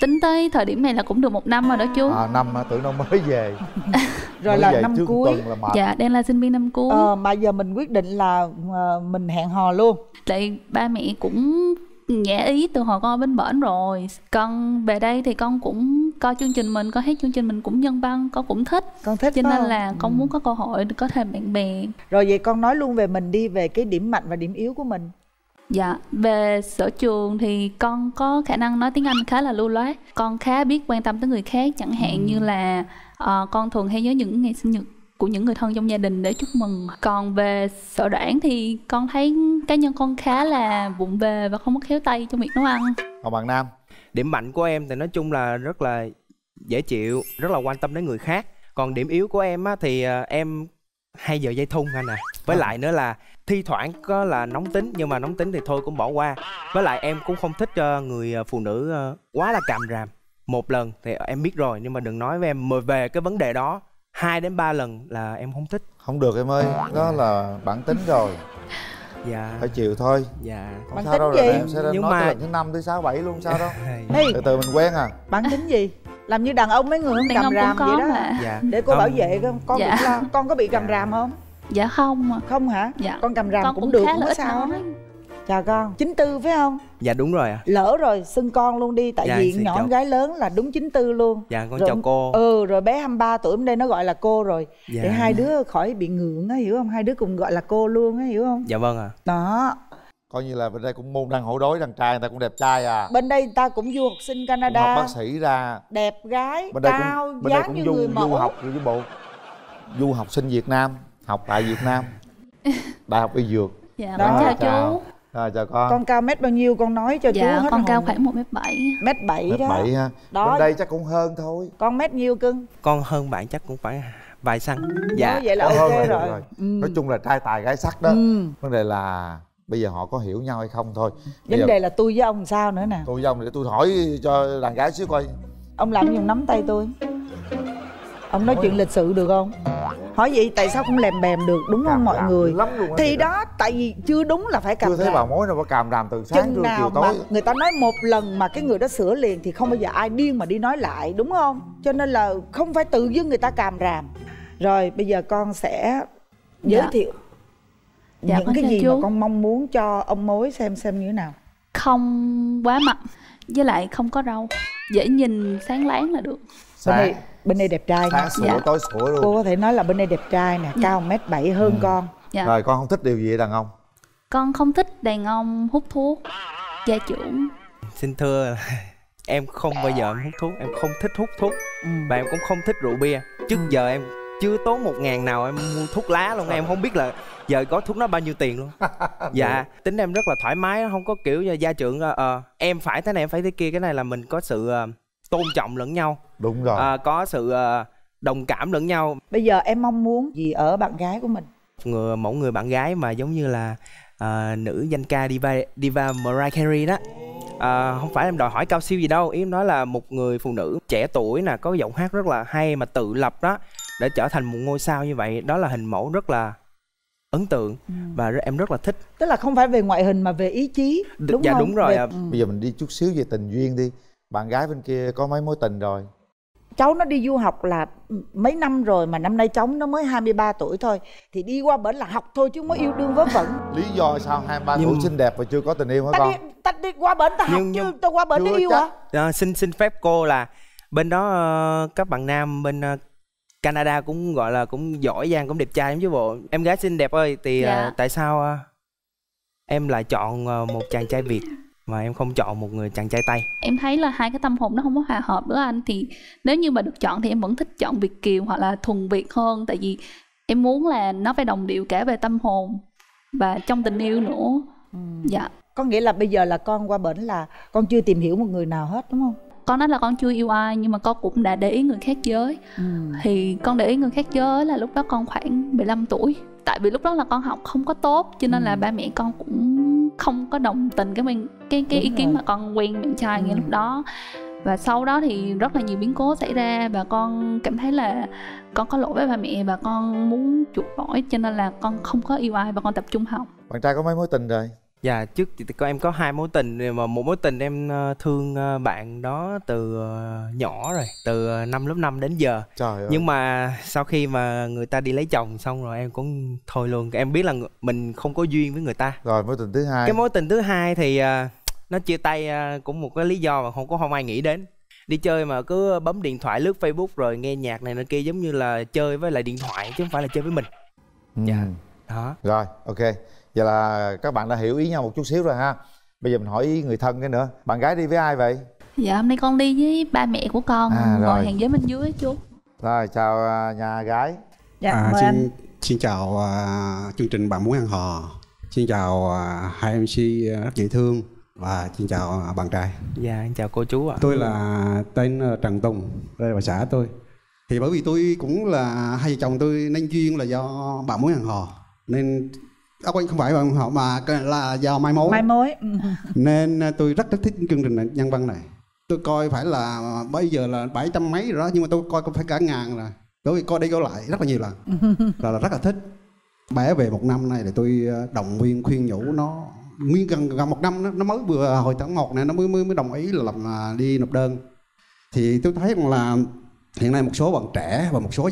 Tính tới thời điểm này là cũng được 1 năm rồi đó chú. Năm tưởng nó mới về. Rồi mới là về năm trước cuối. tuần là mệt. Dạ, đang là sinh viên năm cuối. Mà giờ mình quyết định là mình hẹn hò luôn. Tại ba mẹ cũng ngỏ ý từ hồi con ở bên bển rồi. Con về đây thì con cũng coi chương trình mình, con thấy chương trình mình cũng nhân văn, con cũng thích. Con thích cho phải nên không? là con muốn có cơ hội có thêm bạn bè. Rồi vậy con nói luôn về mình đi, về cái điểm mạnh và điểm yếu của mình. Dạ, về sở trường thì con có khả năng nói tiếng Anh khá là lưu loát. Con khá biết quan tâm tới người khác, chẳng hạn như là con thường hay nhớ những ngày sinh nhật của những người thân trong gia đình để chúc mừng. Còn về sở đoản thì con thấy cá nhân con khá là vụng về và không có khéo tay trong việc nấu ăn. Còn bạn Nam? Điểm mạnh của em thì nói chung là rất là dễ chịu, rất là quan tâm đến người khác. Còn điểm yếu của em á, thì em hay giờ dây thun anh à. Với lại nữa là thi thoảng có là nóng tính, nhưng mà nóng tính thì thôi cũng bỏ qua. Với lại em cũng không thích người phụ nữ quá là càm ràm. Một lần thì em biết rồi, nhưng mà đừng nói với em mà về cái vấn đề đó 2 đến 3 lần là em không thích. Không được em ơi, đó là bản tính rồi. Dạ. Phải chịu thôi. Dạ. Không Bản sao tính đâu, gì? rồi em sẽ Nhưng nói mà tới lần thứ 5 thứ 6, 7 luôn, sao đâu. Hey, Từ từ mình quen à. bản tính gì? Làm như đàn ông mấy người không Đàn càm ông ràm cũng vậy có đó. mà. Dạ. Để cô Không. bảo vệ con Dạ. cũng lo. Con có bị càm ràm không? Dạ không. Không hả? Dạ. Con càm ràm Con cũng cũng được, khá không là có ít sao nói. hết. Chào con, 94 phải không? Dạ đúng rồi ạ. Lỡ rồi, xưng con luôn đi. Tại Dạ, vì xin nhỏ chào. gái lớn là đúng 94 luôn. Dạ con Rồi- chào cô. Rồi bé 23 tuổi bên đây nó gọi là cô rồi. Dạ. Để hai đứa khỏi bị ngượng á, hiểu không? Hai đứa cùng gọi là cô luôn á, hiểu không? Dạ vâng ạ. Đó. Coi như là bên đây cũng môn đăng hộ đối, đàn trai người ta cũng đẹp trai à. Bên đây ta cũng du học sinh Cũng Canada. học bác sĩ ra. Đẹp gái, Bên đây cao, cũng bên đây dáng cũng như du người du mẫu. học với bộ du học sinh Việt Nam, học tại Việt Nam, Đại học Y Dược. Dạ, Đó. con chào chú. Rồi chào con. Con cao mét bao nhiêu con nói cho chú Dạ, hết con hồn. cao khoảng 1m7. Mét 7 Mét đó. 7 ha. Đó. Bên đây chắc cũng hơn thôi. Con mét nhiêu cưng? Con hơn bạn chắc cũng phải vài xăng. Dạ. Nói vậy là Có ok hơn là được rồi. Nói chung là trai tài gái sắc đó. Vấn đề là bây giờ họ có hiểu nhau hay không thôi. Bây Vấn giờ đề là tôi với ông sao nữa nè. tôi với ông để tôi hỏi cho đàn gái xíu coi. Ông làm gì nắm tay tôi? Ông nói chuyện lịch sự được không? Hỏi vậy tại sao không lèm bèm được, đúng không mọi người? Lắm luôn á. Thì đó, tại vì chưa đúng là phải càm Chưa thấy ràm. bà mối nào có càm ràm từ sáng Chừng trưa nào chiều mà tối. người ta nói một lần mà cái người đó sửa liền thì không bao giờ ai điên mà đi nói lại, đúng không? Cho nên là không phải tự dưng người ta càm ràm. Rồi bây giờ con sẽ giới Dạ. thiệu Dạ, những con cái chào gì chú. mà con mong muốn cho ông mối xem như thế nào. Không quá mặn, với lại không có râu, dễ nhìn sáng láng là được. Bên đây đẹp trai nha. Sáng sủa tối sủa luôn. Cô có thể nói là bên đây đẹp trai nè, cao 1m7 hơn con. Dạ. Rồi con không thích điều gì vậy đàn ông? Con không thích đàn ông hút thuốc, gia trưởng. Xin thưa là em không bao giờ em hút thuốc, em không thích hút thuốc. Và em cũng không thích rượu bia. Trước giờ em chưa tốn 1.000 nào em mua thuốc lá luôn. Em không biết là giờ gói thuốc nó bao nhiêu tiền luôn. Dạ, tính em rất là thoải mái, không có kiểu gia trưởng em phải thế này em phải thế kia. Cái này là mình có sự tôn trọng lẫn nhau. Đúng rồi. Có sự đồng cảm lẫn nhau. Bây giờ em mong muốn gì ở bạn gái của mình? Mẫu người bạn gái mà giống như là nữ danh ca diva Mariah Carey đó. Không phải em đòi hỏi cao siêu gì đâu, ý em nói là một người phụ nữ trẻ tuổi nè, có giọng hát rất là hay mà tự lập đó, để trở thành một ngôi sao như vậy, đó là hình mẫu rất là ấn tượng và em rất là thích. Tức là không phải về ngoại hình mà về ý chí, đúng dạ không? đúng rồi. Bây giờ mình đi chút xíu về tình duyên đi. Bạn gái bên kia có mấy mối tình rồi? Cháu nó đi du học là mấy năm rồi, mà năm nay cháu nó mới 23 tuổi thôi. Thì đi qua bển là học thôi chứ không có yêu đương vớ vẩn. Lý do sao 23 tuổi xinh đẹp và chưa có tình yêu hả con? Ta đi qua bển ta học chứ ta qua bển để yêu hả? Xin phép cô là bên đó các bạn nam bên Canada cũng gọi là cũng giỏi giang, cũng đẹp trai lắm chứ bộ. Em gái xinh đẹp ơi, thì tại sao em lại chọn một chàng trai Việt mà em không chọn một người chàng trai Tây? Em thấy là hai cái tâm hồn nó không có hòa hợp nữa anh. Thì nếu như mà được chọn thì em vẫn thích chọn Việt kiều hoặc là thuần Việt hơn. Tại vì em muốn là nó phải đồng điệu cả về tâm hồn và trong tình yêu nữa. Dạ. Có nghĩa là bây giờ là con qua bển là con chưa tìm hiểu một người nào hết đúng không? Con nói là con chưa yêu ai, nhưng mà con cũng đã để ý người khác giới. Thì con để ý người khác giới là lúc đó con khoảng 15 tuổi. Tại vì lúc đó là con học không có tốt, cho nên là ba mẹ con cũng không có đồng tình cái ý kiến mà con quen bạn trai ngay lúc đó. Và sau đó thì rất là nhiều biến cố xảy ra, và con cảm thấy là con có lỗi với ba mẹ và con muốn chuộc lỗi, cho nên là con không có yêu ai và con tập trung học. Bạn trai có mấy mối tình rồi? Dạ, trước thì em có 2 mối tình, mà một mối tình em thương bạn đó từ nhỏ rồi, từ năm lớp 5 đến giờ. Trời ơi. Nhưng mà sau khi mà người ta đi lấy chồng xong rồi em cũng thôi luôn. Em biết là mình không có duyên với người ta. Rồi mối tình thứ hai. Cái mối tình thứ hai thì nó chia tay cũng một cái lý do mà không ai nghĩ đến. Đi chơi mà cứ bấm điện thoại, lướt Facebook rồi nghe nhạc này nơi kia, giống như là chơi với lại điện thoại chứ không phải là chơi với mình. Dạ. Đó. Rồi, ok. Vậy là các bạn đã hiểu ý nhau một chút xíu rồi ha. Bây giờ mình hỏi ý người thân cái nữa. Bạn gái đi với ai vậy? Dạ hôm nay con đi với ba mẹ của con, ngồi hàng ghế bên dưới chú. Rồi, chào nhà gái. Dạ, mời anh. Xin chào chương trình Bạn Muốn Ăn Hò. Xin chào hai MC rất dễ thương. Và xin chào bạn trai. Dạ, anh chào cô chú ạ. Tôi là tên Trần Tùng, đây là xã tôi. Thì bởi vì tôi cũng là hai vợ chồng tôi nên duyên là do Bạn Muốn Ăn Hò. Nên không phải Bạn Muốn Hò mà là do mai mối. Mai mối. Nên tôi rất thích chương trình nhân văn này. Tôi coi phải là bây giờ là 700 mấy rồi đó, nhưng mà tôi coi cũng phải cả ngàn rồi. Bởi vì coi đi coi lại rất là nhiều lần. Là rất là thích. Bé về một năm này thì tôi động viên khuyên nhủ nó. Nguyên gần một năm nó mới vừa hồi tháng 1 này nó mới đồng ý là làm đi nộp đơn. Thì tôi thấy rằng là hiện nay một số bạn trẻ và một số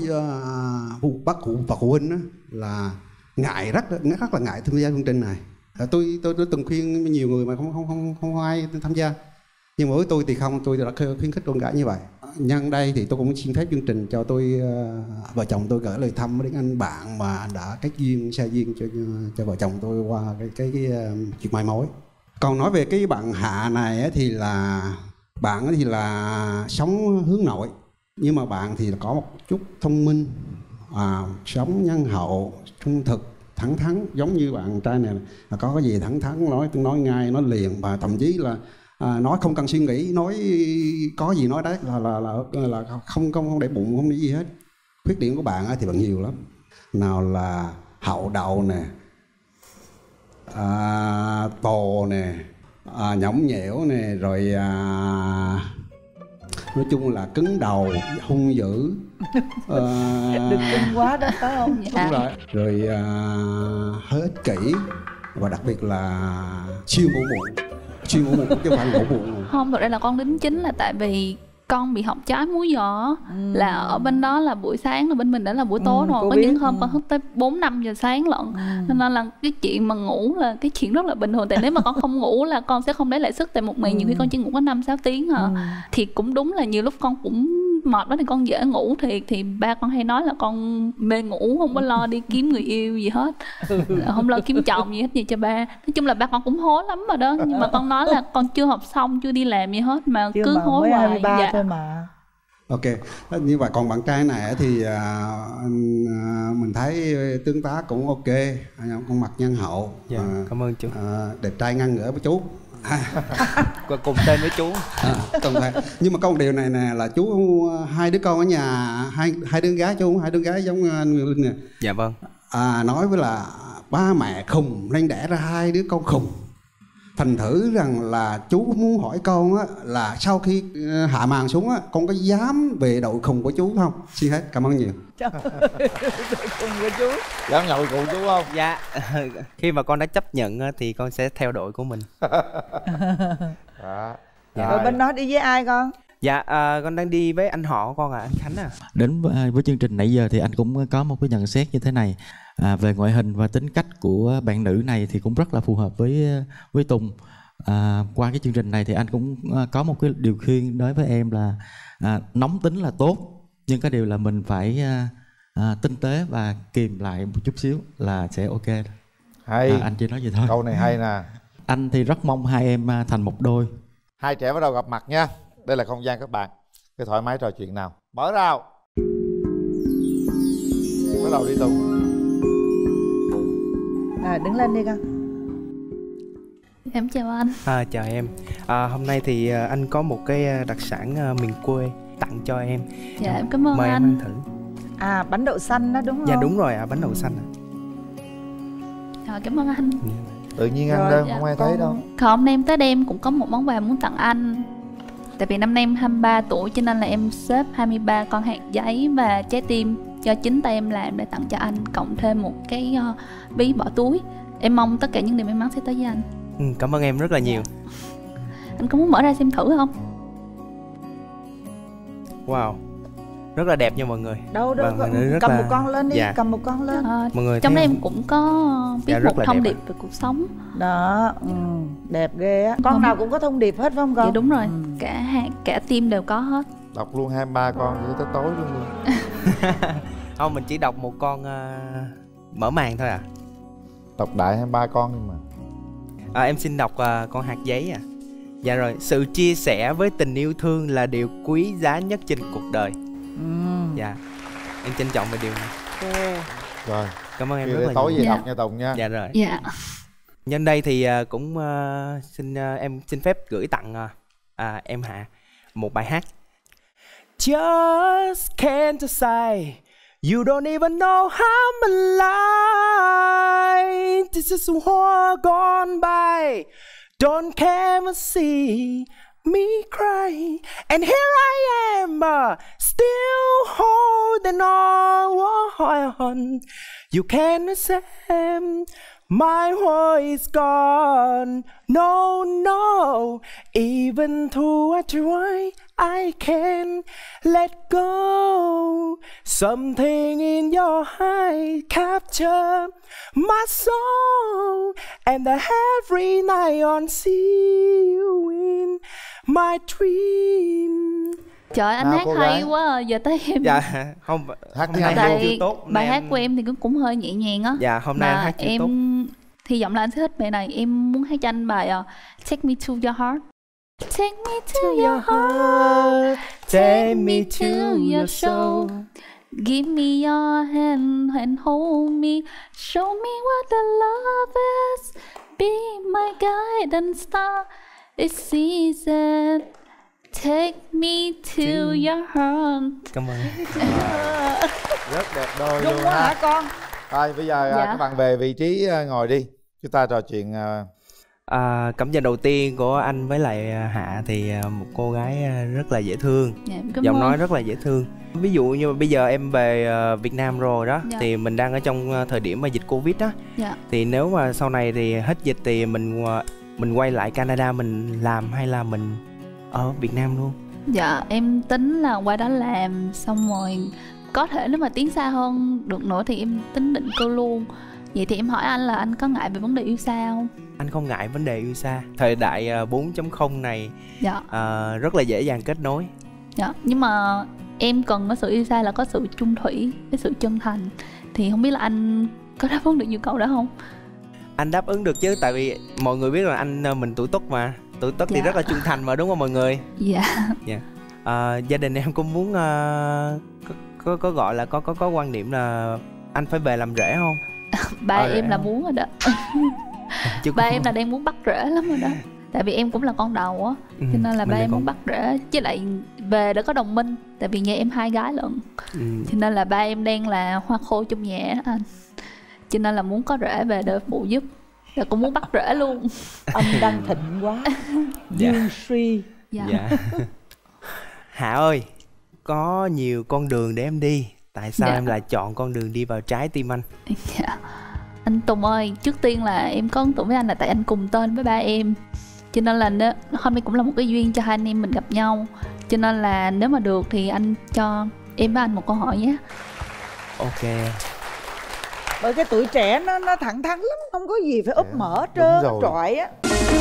bác cụ và phụ huynh đó, là ngại rất là ngại tham gia chương trình này. Tôi từng khuyên nhiều người mà không ai tham gia. Nhưng mà với tôi thì không, tôi đã khuyến khích con gái như vậy. Nhân đây thì tôi cũng xin phép chương trình cho tôi vợ chồng tôi gửi lời thăm đến anh bạn mà đã kết duyên xa duyên cho vợ chồng tôi qua cái chuyện mai mối. Còn nói về cái bạn Hạ này thì là bạn thì là sống hướng nội, nhưng mà bạn thì là có một chút thông minh, sống nhân hậu, trung thực, thẳng thắn, giống như bạn trai này là có cái gì thẳng thắn nói ngay, nói liền, và thậm chí là nói không cần suy nghĩ, nói có gì nói đấy là không để bụng, không nghĩ gì hết. Khuyết điểm của bạn thì bạn nhiều lắm. Nào là hậu đậu nè, tồ nè, nhõng nhẽo nè, rồi nói chung là cứng đầu, hung dữ. Đừng cưng quá đó, phải không? Đúng rồi. Rồi hơi ích kỷ, và đặc biệt là siêu ngủ muộn. Siêu ngủ muộn chứ không phải ngủ muộn. Không, thực ra là con đính chính là tại vì con bị học trái múi giờ. Là ở bên đó là buổi sáng, là bên mình đã là buổi tối rồi. Có những hôm con thức tới 4-5 giờ sáng lận. Nên là cái chuyện mà ngủ là cái chuyện rất là bình thường. Tại nếu mà con không ngủ là con sẽ không lấy lại sức. Tại một ngày nhiều khi con chỉ ngủ có 5-6 tiếng hả. Thì cũng đúng là nhiều lúc con cũng mệt đó thì con dễ ngủ thiệt. Thì ba con hay nói là con mê ngủ, không có lo đi kiếm người yêu gì hết, không lo kiếm chồng gì hết gì cho ba. Nói chung là ba con cũng hối lắm rồi đó. Nhưng mà con nói là con chưa học xong, chưa đi làm gì hết mà chưa cứ hối hoài. Dạ. Thôi mà. Ok, như vậy còn bạn trai này thì mình thấy tương tác cũng ok, con mặt nhân hậu. Dạ, cảm ơn chú. Đẹp trai ngang ngửa với chú. Cùng tên với chú. Nhưng mà có một điều này nè, là chú hai đứa con ở nhà, hai đứa gái chú, hai đứa gái giống anh Nguyễn Linh nè. Dạ vâng. Nói với là ba mẹ khùng nên đẻ ra hai đứa con khùng. Thành thử rằng là chú muốn hỏi con á, là sau khi hạ màn xuống á, con có dám về đội khùng của chú không? Xin hết, cảm ơn nhiều. Đội khùng của chú. Dám nhận đội khùng chú không? Dạ. Khi mà con đã chấp nhận thì con sẽ theo đội của mình. Rồi bên đó đi với ai con? Dạ, con đang đi với anh họ con anh Khánh à. Đến với chương trình nãy giờ thì anh cũng có một cái nhận xét như thế này. Về ngoại hình và tính cách của bạn nữ này thì cũng rất là phù hợp với Tùng. Qua cái chương trình này thì anh cũng có một cái điều khuyên đối với em là nóng tính là tốt, nhưng cái điều là mình phải tinh tế và kìm lại một chút xíu là sẽ ok. Hay. Anh chỉ nói vậy thôi. Câu này hay nè. Anh thì rất mong hai em thành một đôi. Hai trẻ bắt đầu gặp mặt nha. Đây là không gian các bạn, cái thoải mái trò chuyện nào. Mở rào. Bắt đầu đi Tùng. Đứng lên đi con. Em chào anh. Chào em. Hôm nay thì anh có một cái đặc sản miền quê tặng cho em. Dạ em cảm ơn mời anh. Em ăn thử. Bánh đậu xanh đó đúng không? Dạ đúng rồi, bánh đậu xanh. Cảm ơn anh. Tự nhiên ăn đâu, không ai thấy đâu. Hôm nay em tới đây em cũng có một món quà muốn tặng anh. Tại vì năm nay em 23 tuổi cho nên là em xếp 23 con hạt giấy và trái tim do chính tay em làm để tặng cho anh, cộng thêm một cái ví bỏ túi. Em mong tất cả những điều may mắn sẽ tới với anh. Cảm ơn em rất là nhiều. Anh có muốn mở ra xem thử không? Wow, rất là đẹp nha mọi người. Đâu đâu, rất cầm là... một con lên đi, Dạ. cầm một con lên. Mọi người Trong thấy đây không? em cũng có viết Dạ, rất một là thông đẹp điệp về cuộc sống. Đó, đẹp ghê á. Con nào cũng có thông điệp hết phải không con? Dạ đúng rồi, cả team đều có hết. Đọc luôn 23 con tới tối luôn. Không, mình chỉ đọc một con mở màn thôi à. Đọc đại 23 con nhưng mà em xin đọc con hạt giấy à. Dạ rồi, sự chia sẻ với tình yêu thương là điều quý giá nhất trên cuộc đời. Dạ, em trân trọng về điều này. Rồi, cảm ơn em Kêu rất là tối nhiều. về đọc nha Tùng nha. Dạ rồi. Dạ. Nhân đây thì cũng em xin phép gửi tặng em Hạ một bài hát. Just can't say you don't even know how I'm alive. This is war gone by. Don't care to see me cry. And here I am, still holding on. You can't say my world is gone. No, no. Even though I try, I can't let go. Something in your eye capture my soul. And every night I see you in my dream. Trời, anh hát hay quá à. Giờ tới em. Dạ, không, hát hôm nay hát chưa tốt. Bài hát của em thì cũng hơi nhẹ nhàng á. Dạ, hôm nay hát chưa tốt. Hy vọng là anh sẽ thích bài này. Em muốn hát cho anh bài Take Me To Your Heart. Take me to your heart, take me to your soul. Give me your hand and hold me. Show me what the love is. Be my guiding star. It's easy. Take me to your heart. Cảm ơn. Rất đẹp đôi Đúng luôn quá ha. hả con? Rồi bây giờ Dạ. các bạn về vị trí ngồi đi. Chúng ta trò chuyện. Cảm nhận đầu tiên của anh với lại Hạ thì một cô gái rất là dễ thương, giọng nói rất là dễ thương. Ví dụ như bây giờ em về Việt Nam rồi đó, Dạ. thì mình đang ở trong thời điểm mà dịch Covid đó. Dạ. Thì nếu mà sau này thì hết dịch thì mình quay lại Canada mình làm hay là mình ở Việt Nam luôn? Dạ, em tính là qua đó làm xong rồi có thể nếu mà tiến xa hơn được nữa thì em tính định cư luôn. Vậy thì em hỏi anh là anh có ngại về vấn đề yêu xa không? Anh không ngại vấn đề yêu xa. Thời đại 4.0 này Dạ. Rất là dễ dàng kết nối. Dạ, nhưng mà em cần có sự yêu xa là có sự chung thủy, cái sự chân thành. Thì không biết là anh có đáp ứng được nhu cầu đó không? Anh đáp ứng được chứ, tại vì mọi người biết là mình tuổi Tuất mà. Tuổi Tuất thì rất là trung thành mà, đúng không mọi người? Dạ. Dạ. Gia đình em cũng muốn có gọi là có quan điểm là anh phải về làm rể không? Ba em là muốn rồi đó. Ba em là đang muốn bắt rễ lắm rồi đó. Tại vì em cũng là con đầu á, cho nên là ba em muốn bắt rễ. Với lại về để có đồng minh. Tại vì nhà em 2 gái lận, cho nên là ba em đang là hoa khô trong nhà đó anh. Cho nên là muốn có rễ về để phụ giúp. Rồi cũng muốn bắt rễ luôn. Âm đang thịnh quá. Dương suy. Dạ. Hạ ơi, có nhiều con đường để em đi. Tại sao Dạ. em lại chọn con đường đi vào trái tim anh? Dạ. Anh Tùng ơi, trước tiên là em có ấn tượng với anh là tại anh cùng tên với ba em. Cho nên là hôm nay cũng là một cái duyên cho hai anh em mình gặp nhau. Cho nên là nếu mà được thì anh cho em với anh một câu hỏi nhé. Ok. Bởi cái tuổi trẻ nó thẳng thắn lắm, không có gì phải úp mở hết trơn trọi á.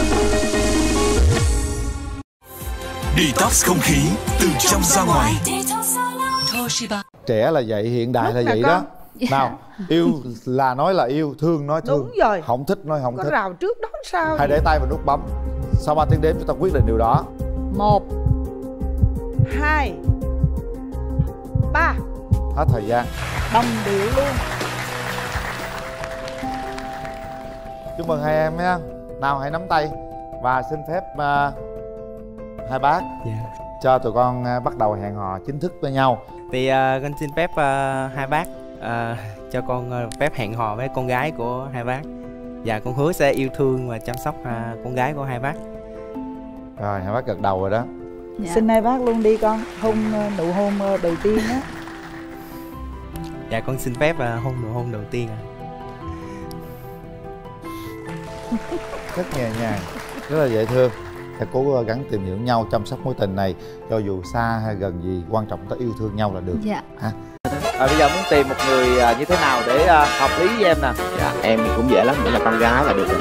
Detox không khí từ trong ra ngoài. Trẻ là vậy, hiện đại là vậy đó. Nào, yêu là nói là yêu, thương nói thương. Đúng rồi. Không thích nói không Có thích. rào trước đón sau. Hãy để tay vào nút bấm. Sau 3 tiếng đếm chúng ta quyết định điều đó. 1 2 3. Hết thời gian. Đồng điệu luôn. Chúc mừng hai em nha. Nào hãy nắm tay và xin phép hai bác cho tụi con bắt đầu hẹn hò chính thức với nhau. Thì con xin phép hai bác cho con phép hẹn hò với con gái của hai bác. Và con hứa sẽ yêu thương và chăm sóc con gái của hai bác. Rồi hai bác gật đầu rồi đó. Dạ. Xin hai bác luôn đi con. Hôn nụ hôn đầu tiên á. Dạ con xin phép hôn nụ hôn đầu tiên ạ. rất nhẹ nhàng, rất là dễ thương. Hãy cố gắng tìm hiểu nhau, chăm sóc mối tình này, cho dù xa hay gần gì, quan trọng ta yêu thương nhau là được. Dạ. Ha? Bây giờ muốn tìm một người như thế nào để hợp lý với em nè? Dạ, em thì cũng dễ lắm, miễn là con gái là được rồi.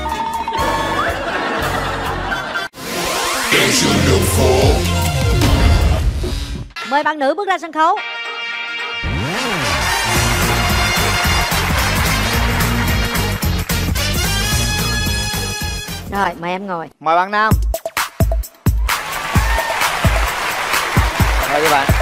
Mời bạn nữ bước ra sân khấu. Rồi, mời em ngồi. Mời bạn nam. Mời các bạn.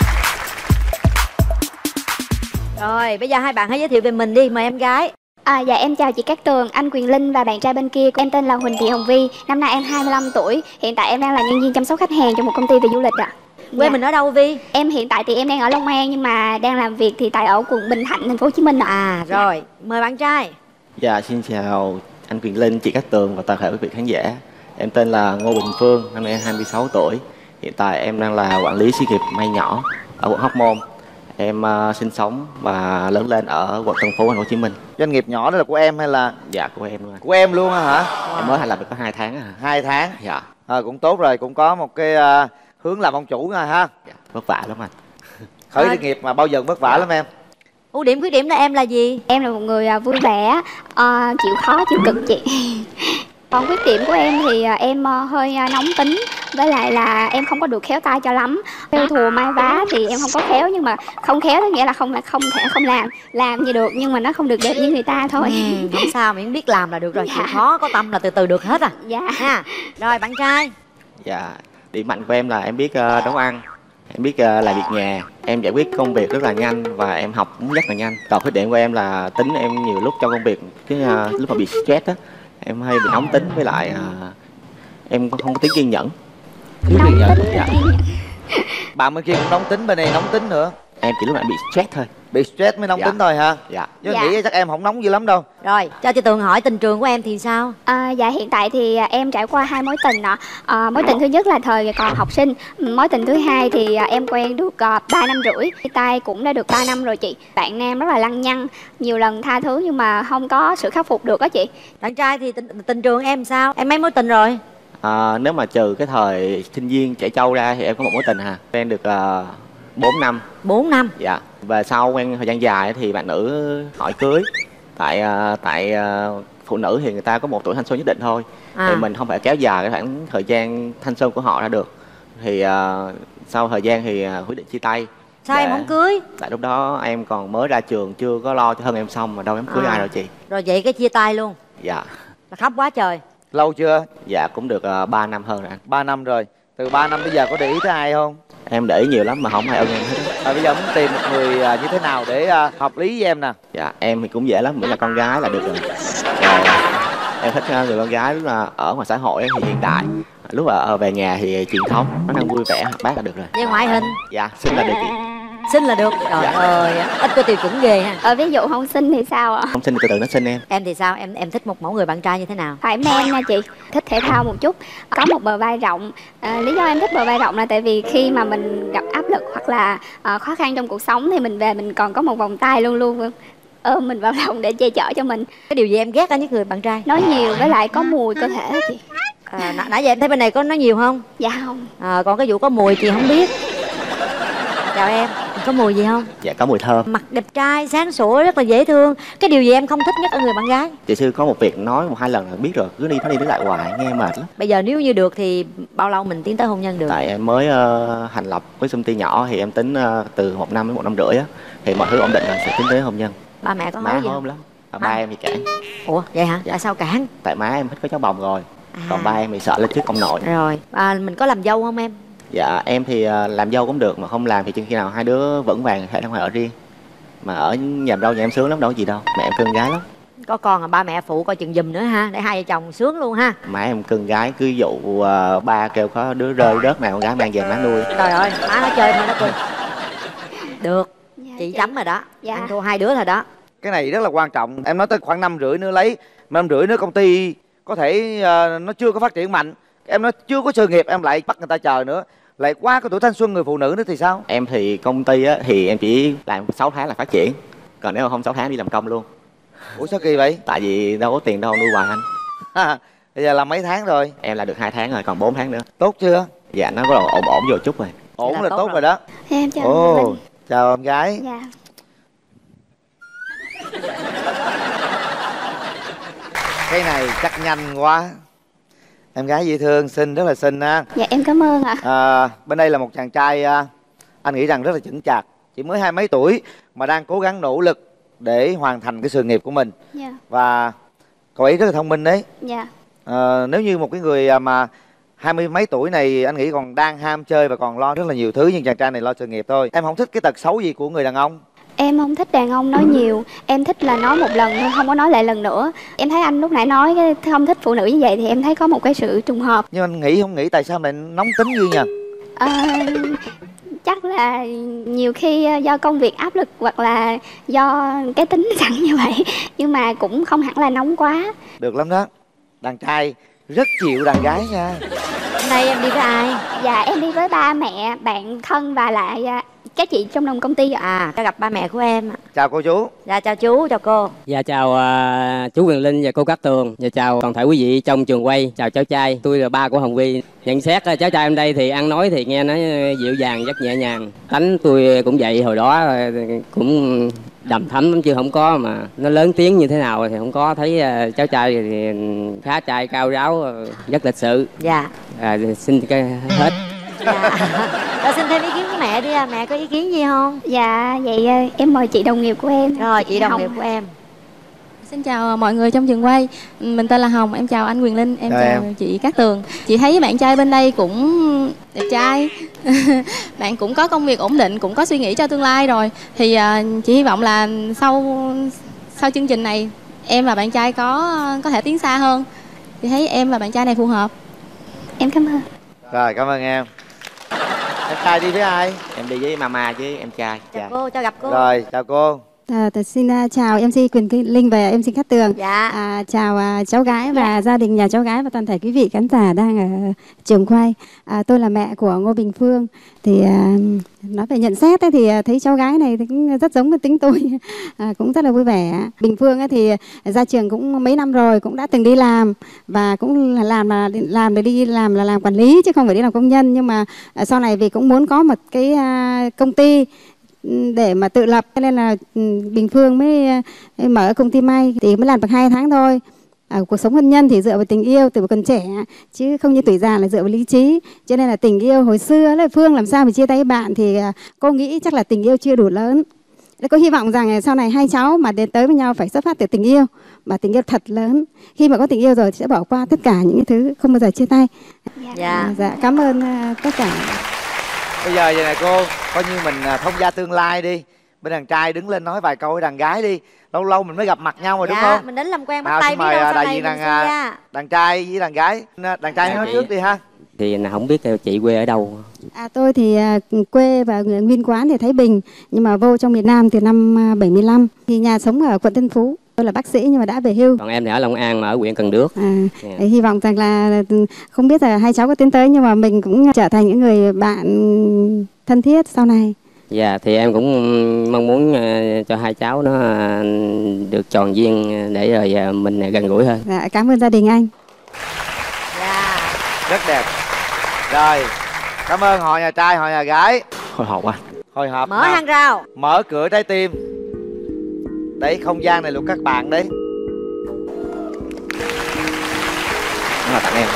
Rồi, bây giờ hai bạn hãy giới thiệu về mình đi, mời em gái. Dạ em chào chị Cát Tường, anh Quyền Linh và bạn trai bên kia. Em tên là Huỳnh Thị Hồng Vi, năm nay em 25 tuổi. Hiện tại em đang là nhân viên chăm sóc khách hàng cho một công ty về du lịch ạ. Quê mình ở đâu Vi? Em hiện tại thì em đang ở Long An nhưng mà đang làm việc thì tại ở quận Bình Thạnh, thành phố Hồ Chí Minh ạ. Rồi, mời bạn trai. Dạ, xin chào anh Quyền Linh, chị Cát Tường và toàn thể quý vị khán giả. Em tên là Ngô Bình Phương, năm nay em 26 tuổi. Hiện tại em đang là quản lý xí nghiệp may nhỏ ở quận Hóc Môn. Em sinh sống và lớn lên ở quận Tân Phú, thành phố Hồ Chí Minh. Doanh nghiệp nhỏ đó là của em hay là? Dạ, của em luôn anh. Của em luôn hả? Em mới thành lập được có 2 tháng à. 2 tháng? Dạ. Cũng tốt rồi, cũng có một cái hướng làm ông chủ rồi ha. Dạ, vất vả lắm anh. Khởi sự nghiệp mà bao giờ vất vả lắm em. Ưu điểm khuyết điểm của em là gì? Em là một người vui vẻ, chịu khó chịu cực chị. Còn khuyết điểm của em thì em hơi nóng tính, với lại là em không có được khéo tay cho lắm. Theo thùa may vá thì em không có khéo, nhưng mà không khéo có nghĩa là không thể không làm gì được, nhưng mà nó không được đẹp như người ta thôi. Không sao, miễn biết làm là được rồi. Chịu khó có tâm là từ từ được hết à. Dạ. Ha. Rồi bạn trai. Dạ, điểm mạnh của em là em biết nấu ăn, em biết làm việc nhà, em giải quyết công việc rất là nhanh và em học cũng rất là nhanh. Còn khuyết điểm của em là tính em nhiều lúc trong công việc, cái lúc mà bị stress á, em hay bị nóng tính, với lại em không có tính kiên nhẫn. Thiếu kiên nhẫn. Dạ. Bạn bên kia cũng nóng tính, bên này nóng tính nữa. Em chỉ lúc nào bị stress thôi. Bị stress mới nóng Dạ. tính thôi hả? Dạ. Chứ nghĩ chắc em không nóng dữ lắm đâu. Rồi, cho chị Tường hỏi tình trường của em thì sao? Dạ hiện tại thì em trải qua 2 mối tình ạ. Mối tình thứ nhất là thời còn học sinh. Mối tình thứ hai thì em quen được 3 năm rưỡi. Chia tay cũng đã được 3 năm rồi chị. Bạn nam rất là lăng nhăng, nhiều lần tha thứ nhưng mà không có sự khắc phục được đó chị. Bạn trai thì tình trường em sao? Em mấy mối tình rồi? Nếu mà trừ cái thời sinh viên trẻ trâu ra thì em có một mối tình hà. Quen được 4 năm. 4 năm? Dạ. Và sau quen thời gian dài thì bạn nữ hỏi cưới. Tại phụ nữ thì người ta có một tuổi thanh xuân nhất định thôi. Thì mình không phải kéo dài cái khoảng thời gian thanh xuân của họ ra được. Thì sau thời gian thì quyết định chia tay. Sao em không cưới? Tại lúc đó em còn mới ra trường, chưa có lo cho thân em xong mà đâu em cưới ai đâu chị. Rồi vậy cái chia tay luôn? Dạ. Là khóc quá trời. Lâu chưa? Dạ cũng được 3 năm hơn rồi anh. 3 năm rồi. Từ 3 năm bây giờ có để ý tới ai không? Em để ý nhiều lắm mà không ai ưng em hết. Bây giờ muốn tìm một người như thế nào để hợp lý với em nè? Dạ em thì cũng dễ lắm, miễn là con gái là được rồi. Em thích người con gái lúc là ở ngoài xã hội thì hiện đại, lúc ở về nhà thì truyền thống, nó đang vui vẻ hoạt bát là được rồi. Với ngoại hình? Dạ xinh là được chị. Xinh là được. Trời ơi, ít có tiêu chuẩn ghê ha. Ví dụ không xinh thì sao ạ? Không xinh thì từ từ nó xinh em. Em thì sao? Em thích một mẫu người bạn trai như thế nào? Phải man nha chị. Thích thể thao một chút, có một bờ vai rộng. Lý do em thích bờ vai rộng là tại vì khi mà mình gặp áp lực hoặc là khó khăn trong cuộc sống thì mình về mình còn có một vòng tay luôn luôn ôm mình vào lòng để che chở cho mình. Cái điều gì em ghét ở những người bạn trai? Nói nhiều với lại có mùi cơ thể đó chị. Nãy giờ em thấy bên này có nói nhiều không? Dạ không. Còn cái vụ có mùi chị không biết. Chào em, có mùi gì không? Dạ có mùi thơm. Mặt đẹp trai, sáng sủa, rất là dễ thương. Cái điều gì em không thích nhất ở người bạn gái? Chị Sư có một việc nói 1-2 lần là biết rồi, cứ đi nói lại hoài nghe mệt lắm. Bây giờ nếu như được thì bao lâu mình tiến tới hôn nhân được? Tại em mới thành lập với công ty nhỏ thì em tính từ 1 năm đến 1 năm rưỡi á, thì mọi thứ ổn định rồi sẽ tiến tới hôn nhân. Ba mẹ có má nói gì không lắm. Ba em thì cản. Ủa vậy hả? Tại sao cản? Tại má em thích có cháu bồng rồi. Còn ba em thì sợ lên trước ông nội. Rồi mình có làm dâu không em? Dạ em thì làm dâu cũng được, mà không làm thì chừng khi nào hai đứa vững vàng thể ra ngoài ở riêng. Mà ở nhà đâu nhà em sướng lắm, đâu có gì đâu. Mẹ em cưng gái lắm. Có con là ba mẹ phụ coi chừng giùm nữa ha, để hai vợ chồng sướng luôn ha. Má em cưng gái, cứ dụ ba kêu có đứa rơi rớt nào con gái mang về má nuôi. Trời ơi, má nó chơi thôi nó cười. Được, chị chấm rồi đó. Ăn thua hai đứa rồi đó. Cái này rất là quan trọng. Em nói tới khoảng 5 rưỡi nữa lấy, 5 rưỡi nữa công ty có thể nó chưa có phát triển mạnh, em nói chưa có sự nghiệp em lại bắt người ta chờ nữa, lại qua cái tuổi thanh xuân người phụ nữ nữa thì sao? Em thì công ty á thì em chỉ làm 6 tháng là phát triển, còn nếu mà không 6 tháng đi làm công luôn. Ủa sao kỳ vậy? Tại vì đâu có tiền đâu nuôi hoài anh. Bây giờ làm mấy tháng rồi? Em là được 2 tháng rồi, còn 4 tháng nữa. Tốt chưa? Dạ nó có ổn ổn vô chút rồi. Ổn là tốt rồi đó. Em chào Ồ, Linh. chào em gái. Dạ. Cái này chắc nhanh quá. Em gái dễ thương, xinh, rất là xinh ha. Dạ em cảm ơn ạ. Bên đây là một chàng trai anh nghĩ rằng rất là chững chạc, chỉ mới 20 mấy tuổi mà đang cố gắng nỗ lực để hoàn thành cái sự nghiệp của mình. Dạ. Và cậu ấy rất là thông minh đấy. Dạ. Nếu như một cái người mà 20 mấy tuổi này anh nghĩ còn đang ham chơi và còn lo rất là nhiều thứ, nhưng chàng trai này lo sự nghiệp thôi. Em không thích cái tật xấu gì của người đàn ông? Em không thích đàn ông nói nhiều. Em thích là nói một lần thôi, không có nói lại lần nữa. Em thấy anh lúc nãy nói cái không thích phụ nữ như vậy thì em thấy có một cái sự trùng hợp. Nhưng anh nghĩ không nghĩ tại sao lại nóng tính như nhỉ? Chắc là nhiều khi do công việc áp lực hoặc là do cái tính sẵn như vậy. Nhưng mà cũng không hẳn là nóng quá. Được lắm đó. Đàn trai rất chịu đàn gái nha. Hôm nay em đi với ai? Dạ em đi với ba mẹ, bạn thân và lại các chị trong đồng công ty ạ. Cho gặp ba mẹ của em. Chào cô chú. Dạ chào chú, chào cô. Dạ chào chú Quyền Linh và cô Cát Tường. Dạ chào toàn thể quý vị trong trường quay. Chào cháu trai, tôi là ba của Hồng Vi. Nhận xét cháu trai em đây thì ăn nói thì nghe nó dịu dàng, rất nhẹ nhàng. Tánh tôi cũng vậy, hồi đó cũng đầm thấm lắm chứ không có mà nó lớn tiếng như thế nào thì không có. Thấy cháu trai thì khá trai, cao ráo, rất lịch sự. Dạ. Xin hết. Rồi xin thêm ý kiến của mẹ đi à. Mẹ có ý kiến gì không? Dạ vậy em mời chị đồng nghiệp của em. Rồi chị đồng nghiệp của em. Xin chào mọi người trong trường quay. Mình tên là Hồng, em chào anh Quyền Linh, em chào chào em. chị Cát Tường. Chị thấy bạn trai bên đây cũng đẹp trai. Bạn cũng có công việc ổn định, cũng có suy nghĩ cho tương lai rồi. Thì chị hy vọng là sau chương trình này em và bạn trai có thể tiến xa hơn. Chị thấy em và bạn trai này phù hợp. Em cảm ơn. Rồi cảm ơn em. Em trai đi với ai? Em đi với mama với em trai. Chào cô, chào gặp cô. Rồi chào cô. Xin chào MC Quyền Linh và MC Cát Tường. Dạ. Chào cháu gái và gia đình nhà cháu gái và toàn thể quý vị khán giả đang ở trường quay. Tôi là mẹ của Ngô Bình Phương. Thì nói về nhận xét ấy, thì thấy cháu gái này thì cũng rất giống với tính tôi, cũng rất là vui vẻ. Bình Phương ấy, thì ra trường cũng mấy năm rồi, cũng đã từng đi làm và cũng là làm để đi làm là làm quản lý chứ không phải đi làm công nhân. Nhưng mà sau này vì cũng muốn có một cái công ty để mà tự lập nên là Bình Phương mới mở công ty may, thì mới làm được 2 tháng thôi. Cuộc sống hôn nhân thì dựa vào tình yêu từ còn trẻ chứ không như tuổi già là dựa vào lý trí, cho nên là tình yêu hồi xưa là Phương làm sao mà chia tay với bạn thì cô nghĩ chắc là tình yêu chưa đủ lớn. Cô hy vọng rằng sau này hai cháu mà đến tới với nhau phải xuất phát từ tình yêu, mà tình yêu thật lớn. Khi mà có tình yêu rồi thì sẽ bỏ qua tất cả những cái thứ, không bao giờ chia tay. Dạ. Dạ cảm ơn tất cả. Bây giờ vậy này cô, coi như mình thông gia tương lai đi. Bên đàn trai đứng lên nói vài câu với đàn gái đi. Lâu lâu mình mới gặp mặt nhau rồi đúng không? Mình đến làm quen bắt Nào, tay xin với mời nhau sau đại này diện mình sẽ đàn trai với đàn gái. Đàn trai nói trước đi ha. Thì không biết chị quê ở đâu? Tôi thì quê và nguyên quán thì Thái Bình, nhưng mà vô trong miền Nam từ năm 75. Thì nhà sống ở quận Tân Phú. Tôi là bác sĩ nhưng mà đã về hưu. Còn em thì ở Long An mà ở huyện Cần Đước. Hy vọng rằng là không biết là hai cháu có tiến tới nhưng mà mình cũng trở thành những người bạn thân thiết sau này. Dạ thì em cũng mong muốn cho hai cháu nó được tròn duyên để rồi mình gần gũi hơn. Dạ, cảm ơn gia đình anh. Rất đẹp. Rồi, cảm ơn họ nhà trai, họ nhà gái. Hồi hộp quá. Hồi hộp. Mở hàng rào. Mở cửa trái tim. Đấy, không gian này luôn các bạn đấy. Nó là tặng em.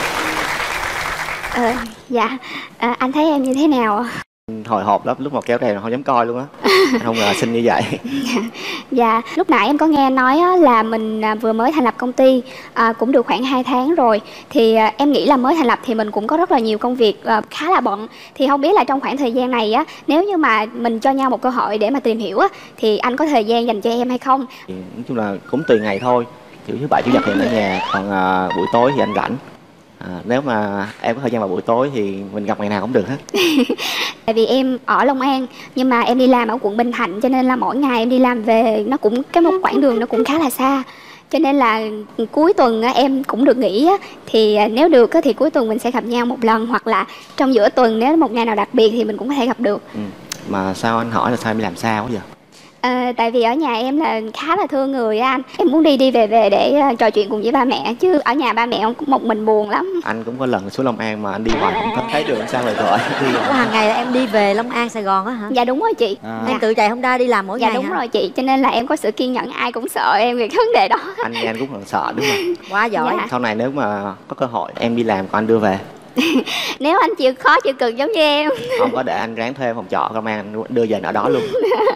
Dạ, anh thấy em như thế nào? Hồi hộp lắm, lúc mà kéo đèn không dám coi luôn á. Không ngờ xinh như vậy. Dạ, lúc nãy em có nghe nói là mình vừa mới thành lập công ty, cũng được khoảng 2 tháng rồi. Thì em nghĩ là mới thành lập thì mình cũng có rất là nhiều công việc khá là bận. Thì không biết là trong khoảng thời gian này á, nếu như mà mình cho nhau một cơ hội để mà tìm hiểu á, thì anh có thời gian dành cho em hay không? Nói chung là cũng tùy ngày thôi. Kiểu thứ bảy chủ nhật thì em ở nhà, còn buổi tối thì anh rảnh. Nếu mà em có thời gian vào buổi tối thì mình gặp ngày nào cũng được hết. Tại vì em ở Long An nhưng mà em đi làm ở quận Bình Thạnh, cho nên là mỗi ngày em đi làm về nó cũng một quãng đường nó cũng khá là xa. Cho nên là cuối tuần em cũng được nghỉ á, thì nếu được thì cuối tuần mình sẽ gặp nhau một lần, hoặc là trong giữa tuần nếu một ngày nào đặc biệt thì mình cũng có thể gặp được. Mà sao anh hỏi là sao em đi làm xa quá giờ? Tại vì ở nhà em là khá là thương người á anh. Em muốn đi về để trò chuyện cùng với ba mẹ, chứ ở nhà ba mẹ em một mình buồn lắm. Anh cũng có lần xuống Long An mà anh đi hoài không thấy đường sao rồi gọi. Có hàng ngày là em đi về Long An, Sài Gòn á hả? Dạ đúng rồi chị. Em tự chạy Honda đi làm mỗi dạ ngày đúng hả? rồi chị, cho nên là em có sự kiên nhẫn, ai cũng sợ em về cái vấn đề đó. Anh cũng còn sợ đúng không? Quá giỏi. Dạ. Sau này nếu mà có cơ hội em đi làm còn anh đưa về. Nếu anh chịu khó chịu cực giống như em. Không có, để anh ráng thuê phòng trọ công an anh đưa về ở đó luôn.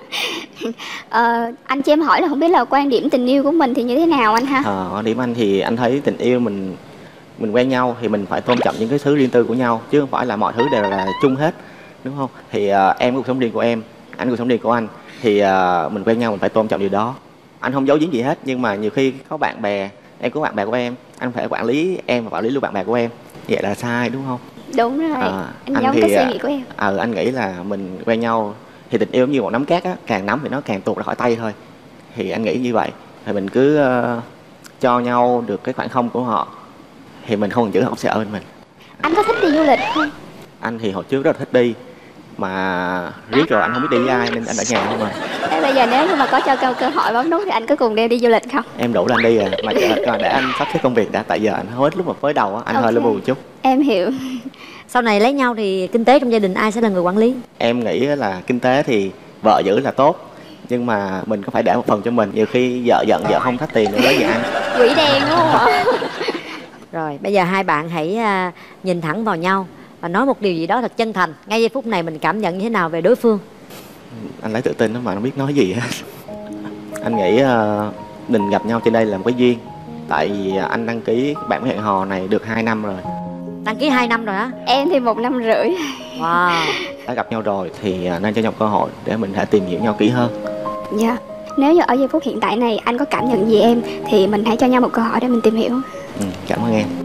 Anh cho em hỏi là không biết là quan điểm tình yêu của mình thì như thế nào anh ha? Quan điểm anh thì anh thấy tình yêu mình quen nhau thì mình phải tôn trọng những cái thứ riêng tư của nhau, chứ không phải là mọi thứ đều là chung hết, đúng không? Thì em có cuộc sống riêng của em, anh có cuộc sống riêng của anh, thì mình quen nhau mình phải tôn trọng điều đó. Anh không giấu giếm gì hết, nhưng mà nhiều khi có bạn bè, em có bạn bè của em, anh phải quản lý em và quản lý luôn bạn bè của em, vậy là sai đúng không? Đúng rồi. Anh giống cái suy nghĩ của em. Anh nghĩ là mình quen nhau thì tình yêu như một nắm cát á, càng nắm thì nó càng tuột ra khỏi tay thôi. Thì anh nghĩ như vậy, thì mình cứ cho nhau được cái khoảng không của họ, thì mình không cần giữ họ sẽ ở bên mình. Anh có thích đi du lịch không? Anh thì hồi trước rất là thích đi, mà riết rồi anh không biết đi với ai nên anh ở nhà không à. Thế bây giờ nếu như mà có cho cơ hội bấm nút thì anh có cùng đi du lịch không? Em đủ là anh đi à, mà để anh sắp xếp công việc đã, tại giờ anh hết lúc mà mới đầu á, anh hơi lơ bù chút. Em hiểu. Sau này lấy nhau thì kinh tế trong gia đình ai sẽ là người quản lý? Em nghĩ là kinh tế thì vợ giữ là tốt, nhưng mà mình có phải để một phần cho mình, nhiều khi vợ giận vợ không thắt tiền nữa lấy về ăn. Quỷ đen đúng không ạ? Rồi bây giờ hai bạn hãy nhìn thẳng vào nhau và nói một điều gì đó thật chân thành. Ngay giây phút này mình cảm nhận như thế nào về đối phương? Anh lấy tự tin đó mà không biết nói gì hết. Anh nghĩ mình gặp nhau trên đây là một cái duyên. Tại vì anh đăng ký bạn hẹn hò này được 2 năm rồi. Đăng ký 2 năm rồi á? Em thì 1 năm rưỡi. Wow. Đã gặp nhau rồi thì nên cho nhau cơ hội để mình thể tìm hiểu nhau kỹ hơn. Dạ. Nếu như ở giây phút hiện tại này anh có cảm nhận gì em thì mình hãy cho nhau một cơ hội để mình tìm hiểu. Cảm ơn em.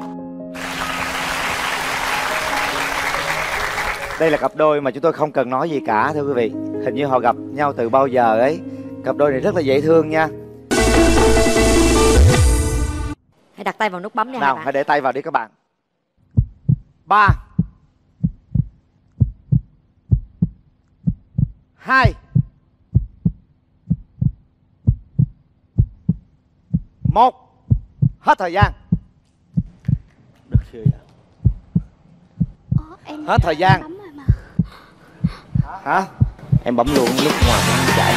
Đây là cặp đôi mà chúng tôi không cần nói gì cả thưa quý vị. Hình như họ gặp nhau từ bao giờ ấy. Cặp đôi này rất là dễ thương nha. Hãy đặt tay vào nút bấm nha. Nào, hãy để tay vào đi các bạn. 3 2 1. Hết thời gian. Được chưa vậy? Hết thời gian. Hả? Em bấm luôn lúc ngoài nó chạy.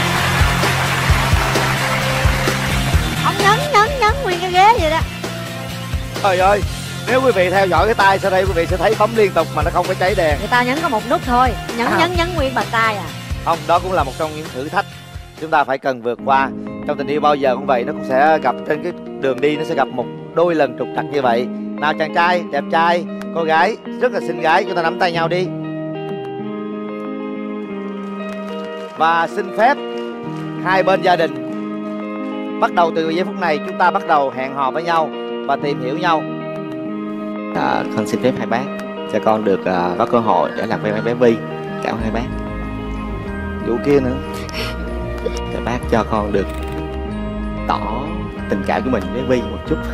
Ông nhấn nguyên cái ghế vậy đó. Trời ơi, nếu quý vị theo dõi cái tay sau đây quý vị sẽ thấy bấm liên tục mà nó không có cháy đèn. Người ta nhấn có một nút thôi, nhấn nguyên bàn tay à. Không, đó cũng là một trong những thử thách chúng ta phải cần vượt qua. Trong tình yêu bao giờ cũng vậy, nó cũng sẽ gặp trên cái đường đi, nó sẽ gặp một đôi lần trục trặc như vậy. Nào chàng trai, đẹp trai, cô gái, rất là xinh gái, chúng ta nắm tay nhau đi. Và xin phép hai bên gia đình bắt đầu từ giây phút này chúng ta bắt đầu hẹn hò với nhau và tìm hiểu nhau. Con xin phép hai bác cho con được có cơ hội để làm quen với bé Vi. Cảm ơn hai bác. Vụ kia nữa để bác cho con được tỏ tình cảm của mình với Vi một chút.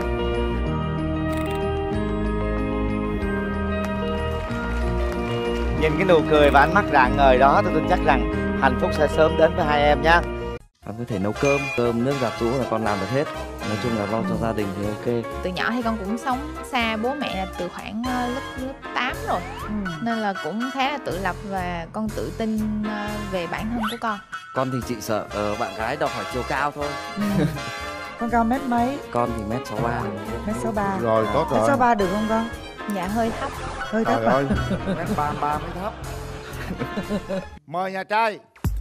Nhìn cái nụ cười và ánh mắt rạng ngời đó, tôi tin chắc rằng hạnh phúc sẽ sớm đến với hai em nhé. Con có thể nấu cơm, nước giặt rũ là con làm được hết. Nói chung là lo cho gia đình thì ok. Từ nhỏ thì con cũng sống xa bố mẹ từ khoảng lớp 8 rồi. Nên là cũng khá là tự lập và con tự tin về bản thân của con. Con thì chị sợ bạn gái đòi hỏi chiều cao thôi. Con cao mét mấy? Con thì mét 63. Mét 63. Rồi, tốt rồi. Mét 63 được không con? Dạ hơi thấp. Hơi thấp. Trời ơi, mét 33 mới thấp. Mời nhà trai.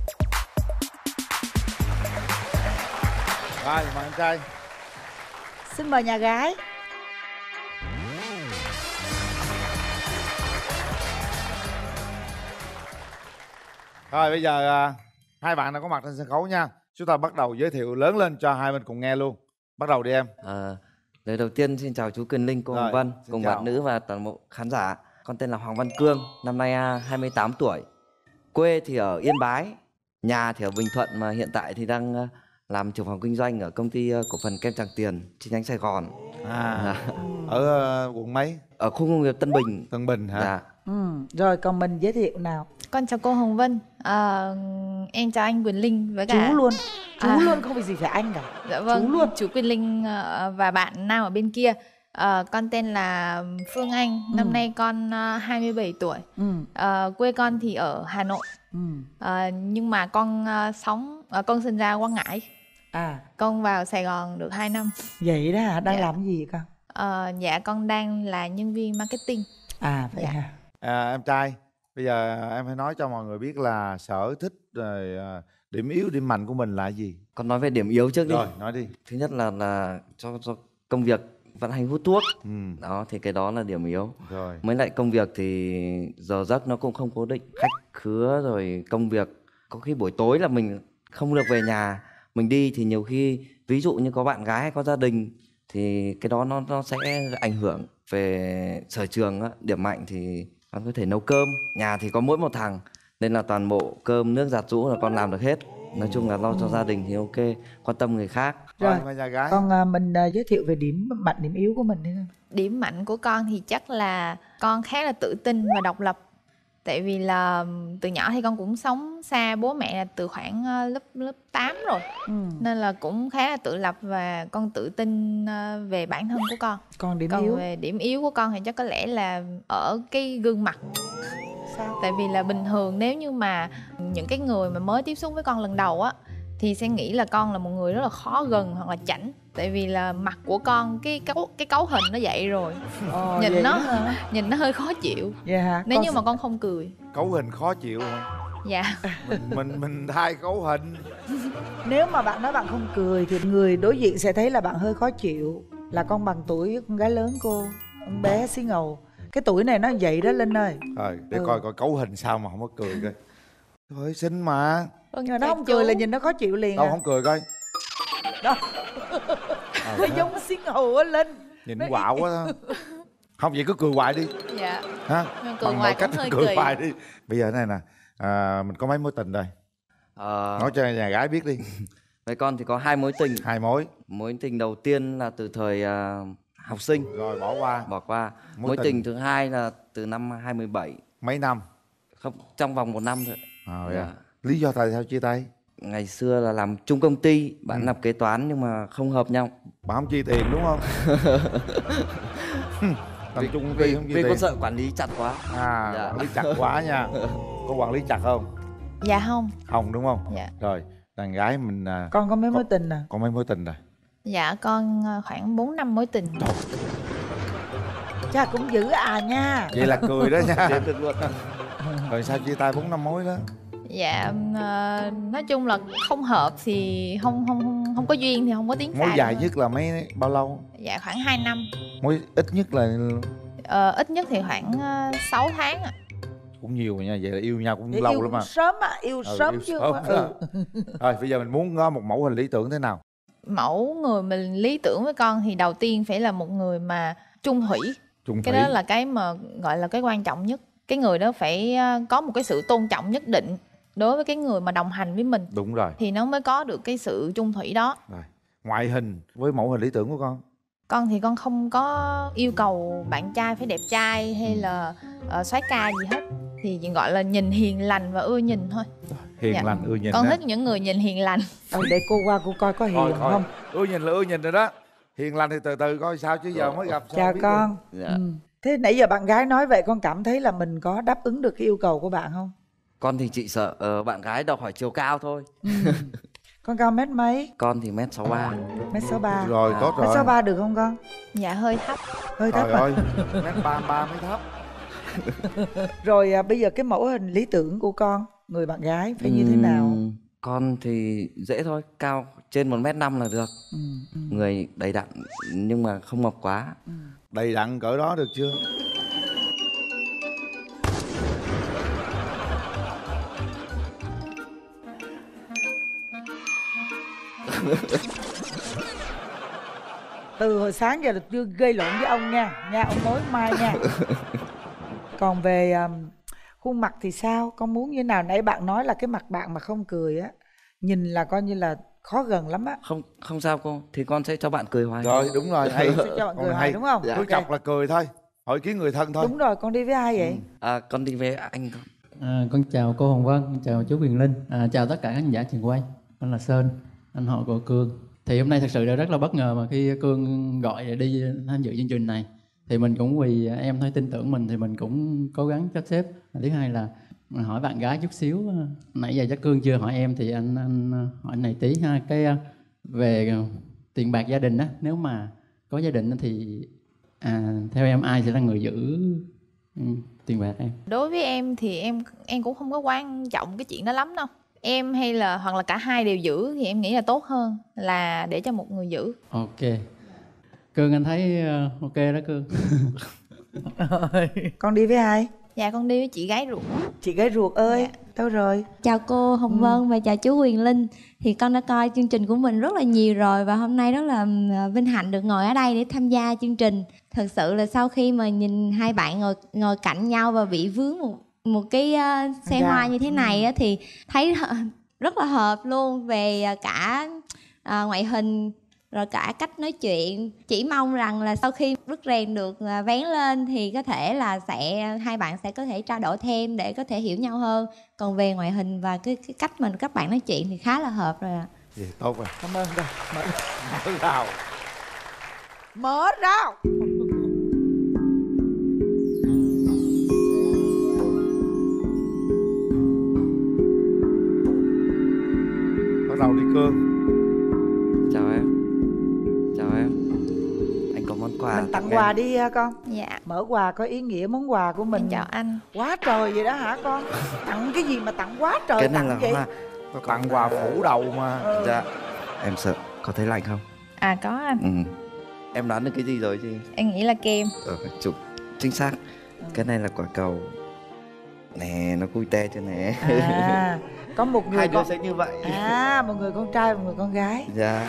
Rồi, mời anh trai. Xin mời nhà gái. Rồi bây giờ hai bạn đã có mặt trên sân khấu nha. Chúng ta bắt đầu giới thiệu lớn lên cho hai bên cùng nghe luôn. Bắt đầu đi em. Lời đầu tiên xin chào chú Quyền Linh, cô Hồng Vân, cùng chào. bạn nữ và toàn bộ khán giả. Con tên là Hoàng Văn Cương, năm nay 28 tuổi. Quê thì ở Yên Bái, nhà thì ở Bình Thuận mà hiện tại thì đang làm trưởng phòng kinh doanh ở công ty cổ phần kem Tràng Tiền chi nhánh Sài Gòn. Ở quận mấy? Ở khu công nghiệp Tân Bình. Tân Bình hả? Dạ. Rồi còn mình giới thiệu nào. Con chào cô Hồng Vân. Em chào anh Quyền Linh với cả Chú luôn. Chú luôn, không phải gì phải anh cả. Dạ vâng, Chú luôn. chú Quyền Linh và bạn nam ở bên kia. Con tên là Phương Anh, năm nay con 27 tuổi. Quê con thì ở Hà Nội. Nhưng mà con con sinh ra Quảng Ngãi. Con vào Sài Gòn được 2 năm. Vậy đó hả? Đang làm gì vậy con? Dạ con đang là nhân viên marketing. Vậy hả? Em trai, bây giờ em hãy nói cho mọi người biết là sở thích rồi điểm yếu, điểm mạnh của mình là gì? Con nói về điểm yếu trước đi. Rồi, nói đi. Thứ nhất là cho công việc vận hành hút thuốc. Đó thì cái đó là điểm yếu. Rồi. Mới lại công việc thì giờ giấc nó cũng không cố định, khách khứa rồi công việc. Có khi buổi tối là mình không được về nhà, mình đi thì nhiều khi ví dụ như có bạn gái hay có gia đình thì cái đó nó sẽ ảnh hưởng. Về sở trường á, điểm mạnh thì con có thể nấu cơm. Nhà thì có mỗi một thằng nên là toàn bộ cơm nước giặt giũ là con làm được hết. Nói chung là lo cho gia đình thì ok, quan tâm người khác. Rồi, con mình giới thiệu về điểm mạnh, điểm yếu của mình đi. Điểm mạnh của con thì chắc là con khá là tự tin và độc lập. Tại vì là từ nhỏ thì con cũng sống xa bố mẹ từ khoảng lớp 8 rồi. Nên là cũng khá là tự lập và con tự tin về bản thân của con. Còn điểm Còn yếu? về điểm yếu của con thì chắc có lẽ là ở cái gương mặt. Sao? Tại vì là bình thường nếu như mà những cái người mà mới tiếp xúc với con lần đầu á thì sẽ nghĩ là con là một người rất là khó gần hoặc là chảnh. Tại vì là mặt của con cái cấu hình nó vậy rồi. Nhìn nó hơi khó chịu. Vậy hả? Nếu như mà con không cười. Cấu hình khó chịu hả? Dạ. Mình thay cấu hình. Nếu mà bạn nói bạn không cười thì người đối diện sẽ thấy là bạn hơi khó chịu. Là con bằng tuổi với con gái lớn cô, con bé xí ngầu. Cái tuổi này nó vậy đó Linh ơi. Rồi để coi cấu hình sao mà không có cười coi. Thôi xinh mà. Nhưng mà nó không cười là nhìn nó khó chịu liền. Đâu không cười coi. Đó. Nó giống xí ngầu á Linh. Nhìn quạo quá. Không vậy cứ cười hoài đi. Dạ. Ha? Cười Bằng hoài mọi cách cũng hơi cười kỳ. hoài đi. Bây giờ này nè, mình có mấy mối tình rồi? Nói cho nhà gái biết đi. Với con thì có 2 mối tình. 2 mối. Mối tình đầu tiên là từ thời học sinh. Rồi bỏ qua. Mối tình thứ hai là từ năm 2017. Mấy năm? Không, trong vòng 1 năm thôi. Lý do tại sao chia tay? Ngày xưa là làm chung công ty, bạn làm kế toán nhưng mà không hợp nhau. Bạn không chi tiền đúng không? Làm chung công ty không chi vì tiền. con sợ quản lý chặt quá. Quản lý chặt quá nha. Có quản lý chặt không? Dạ không. Không đúng không? Dạ. Rồi, đàn gái mình con có mấy mối tình nè? Có mấy mối tình rồi? Dạ con khoảng 4 năm mối tình. Chắc cũng dữ nha. Vậy là cười đó nha. Rồi sao chia tay 4 năm mối đó? Dạ nói chung là không hợp thì không có duyên thì không có tiến xa. Mối dài nhất là bao lâu? Dạ khoảng 2 năm. Mối ít nhất là ít nhất thì khoảng 6 tháng ạ. Cũng nhiều nha, vậy là yêu nhau cũng Để lâu yêu lắm mà. Sớm á, yêu sớm chứ. Rồi bây giờ mình muốn có một mẫu hình lý tưởng thế nào? Mẫu người mình lý tưởng với con thì đầu tiên phải là một người mà chung thủy. Cái đó là cái mà gọi là cái quan trọng nhất. Cái người đó phải có một cái sự tôn trọng nhất định đối với cái người mà đồng hành với mình. Đúng rồi. Thì nó mới có được cái sự chung thủy đó. Rồi. Ngoại hình với mẫu hình lý tưởng của con? Con thì con không có yêu cầu bạn trai phải đẹp trai hay là soái ca gì hết. Thì chỉ gọi là nhìn hiền lành và ưa nhìn thôi. Hiền lành ưa nhìn. Con đó. thích những người nhìn hiền lành. Để cô qua cô coi có hiền không. Ưa nhìn là ưa nhìn rồi đó. Hiền lành thì từ từ coi sao chứ giờ mới gặp. Chào con. Thế nãy giờ bạn gái nói vậy con cảm thấy là mình có đáp ứng được cái yêu cầu của bạn không? Con thì chị sợ bạn gái đòi hỏi chiều cao thôi. Con cao mét mấy? Con thì 1m63. 1m63. Rồi tốt rồi. 1m63 được không con? Dạ hơi thấp. Hơi thấp. Trời ơi, 1m33 mới thấp. Rồi bây giờ cái mẫu hình lý tưởng của con, người bạn gái phải như thế nào? Con thì dễ thôi, cao trên 1m5 là được. Người đầy đặn nhưng mà không mập quá. Đầy đặn cỡ đó được chưa? Từ hồi sáng giờ là chưa gây lộn với ông nha ông mối mai nha. Còn về khuôn mặt thì sao? Con muốn như thế nào? Nãy bạn nói là cái mặt bạn mà không cười á, nhìn là coi như là khó gần lắm á. Không sao cô, thì con sẽ cho bạn cười hoài. Rồi đúng rồi, hay. Sẽ cho bạn cười hoài đúng không? Cứ chọc là cười thôi. Hỏi kiếm người thân thôi. Đúng rồi, con đi với ai vậy? Con đi với anh con. Con chào cô Hồng Vân, con chào chú Quyền Linh, chào tất cả khán giả trường quay. Anh là Sơn, anh họ của Cương. Thì hôm nay thật sự là rất là bất ngờ mà khi Cương gọi để đi tham dự chương trình này. Thì mình cũng vì em thấy tin tưởng mình thì mình cũng cố gắng sắp xếp. Thứ hai là hỏi bạn gái chút xíu. Nãy giờ chắc Cương chưa hỏi em thì anh hỏi này tí ha. Cái về tiền bạc gia đình á, nếu mà có gia đình thì theo em ai sẽ là người giữ tiền bạc em? Đối với em thì em cũng không có quan trọng cái chuyện đó lắm đâu. Em hay là hoặc là cả hai đều giữ thì em nghĩ là tốt hơn là để cho một người giữ. Ok. Cương anh thấy ok đó Cương. Con đi với ai? Dạ con đi với chị gái ruột. Chị gái ruột ơi, đâu rồi? Chào cô Hồng Vân và chào chú Quyền Linh. Thì con đã coi chương trình của mình rất là nhiều rồi và hôm nay rất là vinh hạnh được ngồi ở đây để tham gia chương trình. Thật sự là sau khi mà nhìn hai bạn ngồi cạnh nhau và bị vướng một cái xe hoa như thế này á, thì thấy rất là hợp luôn về cả ngoại hình rồi cả cách nói chuyện. Chỉ mong rằng là sau khi bức rèm được vén lên thì có thể là hai bạn sẽ có thể trao đổi thêm để có thể hiểu nhau hơn. Còn về ngoại hình và cái cách mà các bạn nói chuyện thì khá là hợp rồi ạ. Vậy tốt rồi. Cảm ơn rồi. Mở rào. Mở rào. Bắt đầu đi Cương. Chào em. Chào em. Anh có món quà. Mình tặng quà đi con. Dạ. Mở quà có ý nghĩa món quà của mình. Em chào anh. Quá trời vậy đó hả con? Tặng cái gì mà tặng quá trời? Cái này tặng là vậy? hoa. Tặng quà phủ đầu mà. Dạ. Em sợ có thấy lạnh không? Có anh. Em đoán được cái gì rồi chứ? Em nghĩ là kem. Chụp chính xác. Cái này là quả cầu. Nè, nó cui te cho nè. Có một người hai đứa sẽ như vậy. Một người con trai, một người con gái. Dạ.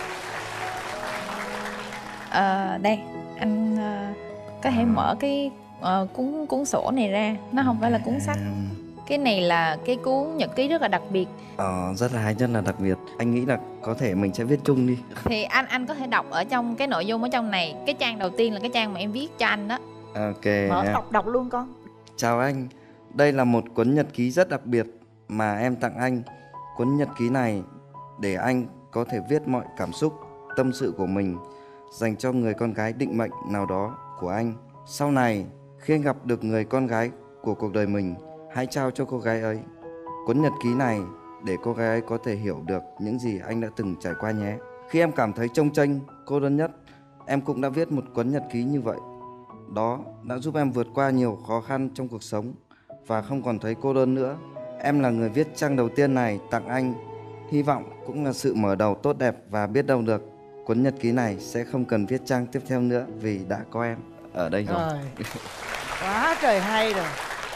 Đây anh có thể mở cái cuốn sổ này ra. Nó không phải là cuốn sách. Cái này là cái cuốn nhật ký rất là đặc biệt. Rất là hay, rất là đặc biệt. Anh nghĩ là có thể mình sẽ viết chung đi. Thì anh có thể đọc ở trong cái nội dung ở trong này. Cái trang đầu tiên là cái trang mà em viết cho anh đó. Ok. Mở đọc luôn con. Chào anh. Đây là một cuốn nhật ký rất đặc biệt mà em tặng anh. Cuốn nhật ký này để anh có thể viết mọi cảm xúc, tâm sự của mình dành cho người con gái định mệnh nào đó của anh. Sau này, khi anh gặp được người con gái của cuộc đời mình, hãy trao cho cô gái ấy cuốn nhật ký này để cô gái ấy có thể hiểu được những gì anh đã từng trải qua nhé. Khi em cảm thấy chông chênh, cô đơn nhất, em cũng đã viết một cuốn nhật ký như vậy. Đó đã giúp em vượt qua nhiều khó khăn trong cuộc sống và không còn thấy cô đơn nữa. Em là người viết trang đầu tiên này tặng anh. Hy vọng cũng là sự mở đầu tốt đẹp và biết đâu được cuốn nhật ký này sẽ không cần viết trang tiếp theo nữa vì đã có em ở đây rồi. Quá trời hay rồi.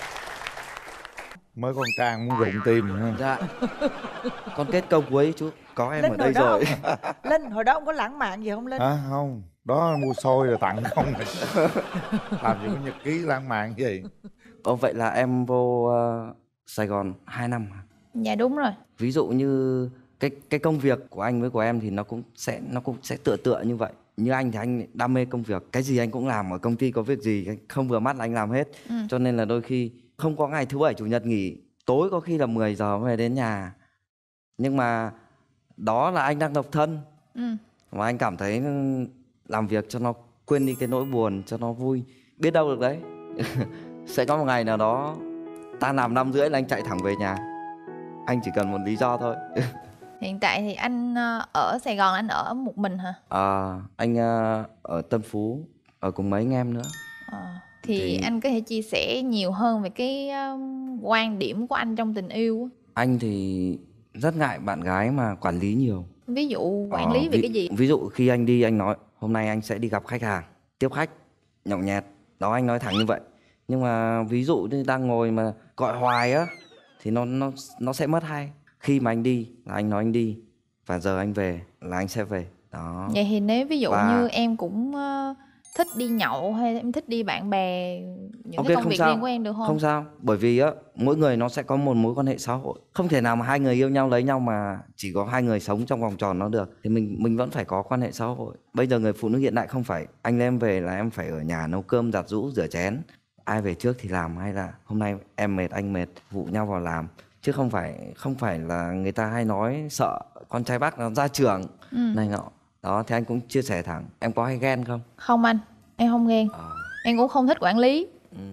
Mới con Trang muốn rụng tim ha. Dạ. Con kết câu cuối chú. Có em Linh ở đây rồi. Linh hồi đó ông có lãng mạn gì không Linh? Không. Đó mua xôi rồi tặng không. Làm gì có nhật ký lãng mạn gì. Vậy là em vô Sài Gòn 2 năm hả? Dạ đúng rồi. Ví dụ như cái công việc của anh với của em thì nó cũng sẽ tựa như vậy. Như anh thì anh đam mê công việc, cái gì anh cũng làm, ở công ty có việc gì không vừa mắt là anh làm hết. Cho nên là đôi khi không có ngày thứ bảy chủ nhật nghỉ, tối có khi là 10 giờ mới đến nhà. Nhưng mà đó là anh đang độc thân. Và anh cảm thấy làm việc cho nó quên đi cái nỗi buồn, cho nó vui. Biết đâu được đấy. Sẽ có một ngày nào đó ta làm 5 rưỡi là anh chạy thẳng về nhà. Anh chỉ cần một lý do thôi. Hiện tại thì anh ở Sài Gòn, anh ở một mình hả? Anh ở Tân Phú, ở cùng mấy anh em nữa. Thì anh có thể chia sẻ nhiều hơn về cái quan điểm của anh trong tình yêu. Anh thì rất ngại bạn gái mà quản lý nhiều. Ví dụ quản lý về cái gì? Ví dụ khi anh đi anh nói hôm nay anh sẽ đi gặp khách hàng, tiếp khách, nhậu nhẹt. Đó, anh nói thẳng như vậy. Nhưng mà ví dụ như đang ngồi mà gọi hoài á thì nó sẽ mất hay. Khi mà anh đi là anh nói anh đi, và giờ anh về là anh sẽ về. Đó. Vậy thì nếu ví dụ như em cũng thích đi nhậu hay em thích đi bạn bè, những cái công việc riêng của em được không? Không sao, bởi vì á mỗi người nó sẽ có một mối quan hệ xã hội. Không thể nào mà hai người yêu nhau lấy nhau mà chỉ có hai người sống trong vòng tròn nó được. Thì mình vẫn phải có quan hệ xã hội. Bây giờ người phụ nữ hiện đại không phải anh em về là em phải ở nhà nấu cơm, giặt giũ, rửa chén, ai về trước thì làm, hay là hôm nay em mệt anh mệt, vụ nhau vào làm, chứ không phải là người ta hay nói sợ con trai bác nó ra trường này nọ. Đó thì anh cũng chia sẻ thẳng. Em có hay ghen không? Không anh, em không ghen. Em cũng không thích quản lý.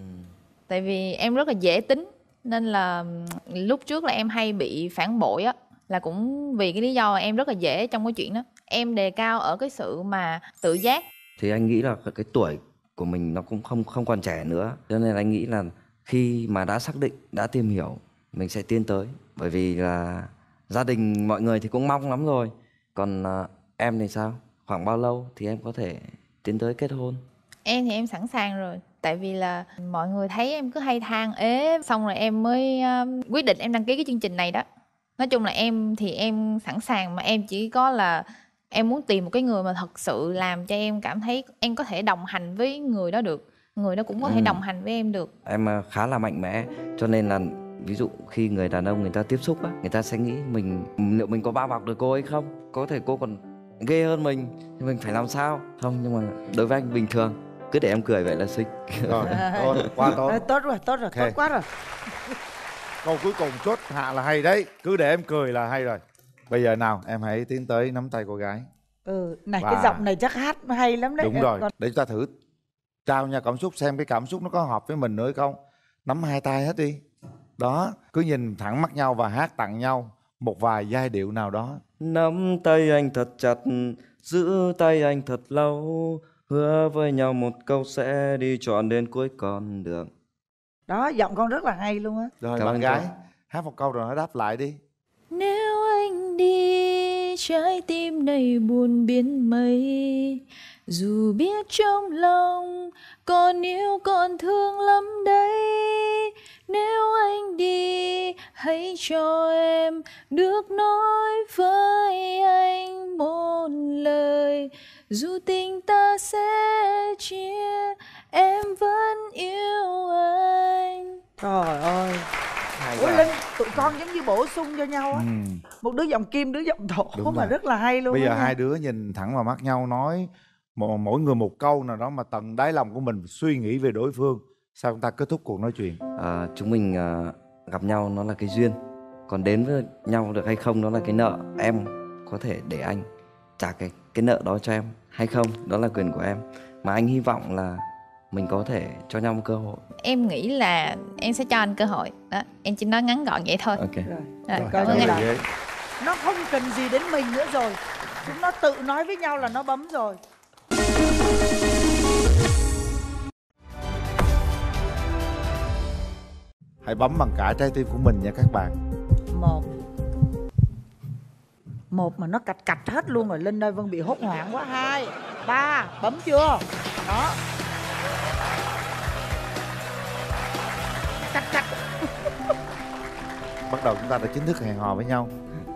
Tại vì em rất là dễ tính, nên là lúc trước là em hay bị phản bội á, là cũng vì cái lý do em rất là dễ trong cái chuyện đó. Em đề cao ở cái sự mà tự giác. Thì anh nghĩ là cái tuổi của mình nó cũng không còn trẻ nữa, cho nên anh nghĩ là khi mà đã xác định, đã tìm hiểu, mình sẽ tiến tới. Bởi vì là gia đình mọi người thì cũng mong lắm rồi. Còn em thì sao? Khoảng bao lâu thì em có thể tiến tới kết hôn? Em thì em sẵn sàng rồi. Tại vì là mọi người thấy em cứ hay than ế, xong rồi em mới quyết định em đăng ký cái chương trình này đó. Nói chung là em thì em sẵn sàng, mà em chỉ có là em muốn tìm một cái người mà thật sự làm cho em cảm thấy em có thể đồng hành với người đó được, người đó cũng có thể đồng hành với em được. Em khá là mạnh mẽ, cho nên là ví dụ khi người đàn ông người ta tiếp xúc á, người ta sẽ nghĩ liệu mình có bao bọc được cô ấy không? Có thể cô còn ghê hơn mình thì mình phải làm sao? Không, nhưng mà đối với anh bình thường, cứ để em cười vậy là xinh. Rồi, quá tốt. Tốt rồi, tốt quá rồi. Câu cuối cùng chốt hạ là hay đấy, cứ để em cười là hay rồi. Bây giờ nào, em hãy tiến tới nắm tay cô gái. Này cái giọng này chắc hát nó hay lắm đấy. Đúng rồi, để chúng ta thử trao nhau cảm xúc, xem cái cảm xúc nó có hợp với mình nữa hay không. Nắm hai tay hết đi. Đó, cứ nhìn thẳng mắt nhau và hát tặng nhau một vài giai điệu nào đó. Nắm tay anh thật chặt, giữ tay anh thật lâu, hứa với nhau một câu sẽ đi trọn đến cuối con đường. Đó, giọng con rất là hay luôn á. Rồi, bạn gái hát một câu rồi nó đáp lại đi. Nếu anh đi, trái tim này buồn biến mây, dù biết trong lòng còn yêu còn thương lắm đấy. Nếu anh đi, hãy cho em được nói với anh một lời, dù tình ta sẽ chia, em vẫn yêu anh. Trời ơi, Ủa Linh, tụi con giống như bổ sung cho nhau á. Một đứa giọng kim, đứa giọng thổ mà rất là hay luôn. Bây giờ hai đứa nhìn thẳng vào mắt nhau, nói mỗi người một câu nào đó mà tận đáy lòng của mình suy nghĩ về đối phương. Sao chúng ta kết thúc cuộc nói chuyện? Chúng mình gặp nhau nó là cái duyên, còn đến với nhau được hay không đó là cái nợ. Em có thể để anh trả cái nợ đó cho em hay không, đó là quyền của em. Mà anh hy vọng là mình có thể cho nhau một cơ hội. Em nghĩ là em sẽ cho anh cơ hội đó. Em chỉ nói ngắn gọn vậy thôi. Ok. Rồi, cảm ơn anh. Nó không cần gì đến mình nữa rồi, chúng nó tự nói với nhau là nó bấm rồi. Hãy bấm bằng cả trái tim của mình nha các bạn. Một mà nó cạch cạch hết luôn rồi. Linh ơi, Vân bị hốt hoảng quá. 2, 3, bấm chưa? Đó. Cạch cạch. Bắt đầu chúng ta đã chính thức hẹn hò với nhau.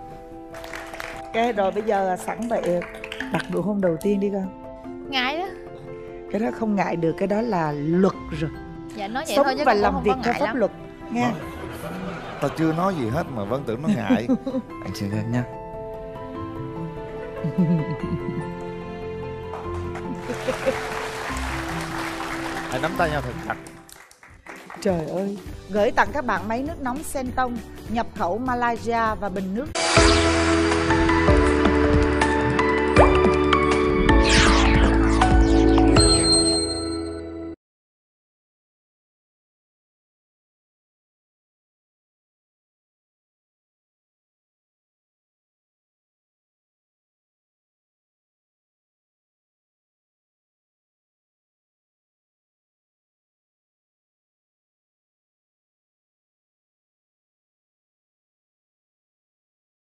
Ok rồi, bây giờ sẵn vậy đặt nụ hôn đầu tiên đi con. Ngại đó. Cái đó không ngại được, cái đó là luật rồi. Dạ nói vậy sống thôi chứ và cũng làm không việc có theo ngại pháp lắm. luật nha. Tao chưa nói gì hết mà vẫn tưởng nó ngại. Anh xin phép nha. Hãy nắm tay nhau thật chặt. Trời ơi, gửi tặng các bạn máy nước nóng Sentong nhập khẩu Malaysia và bình nước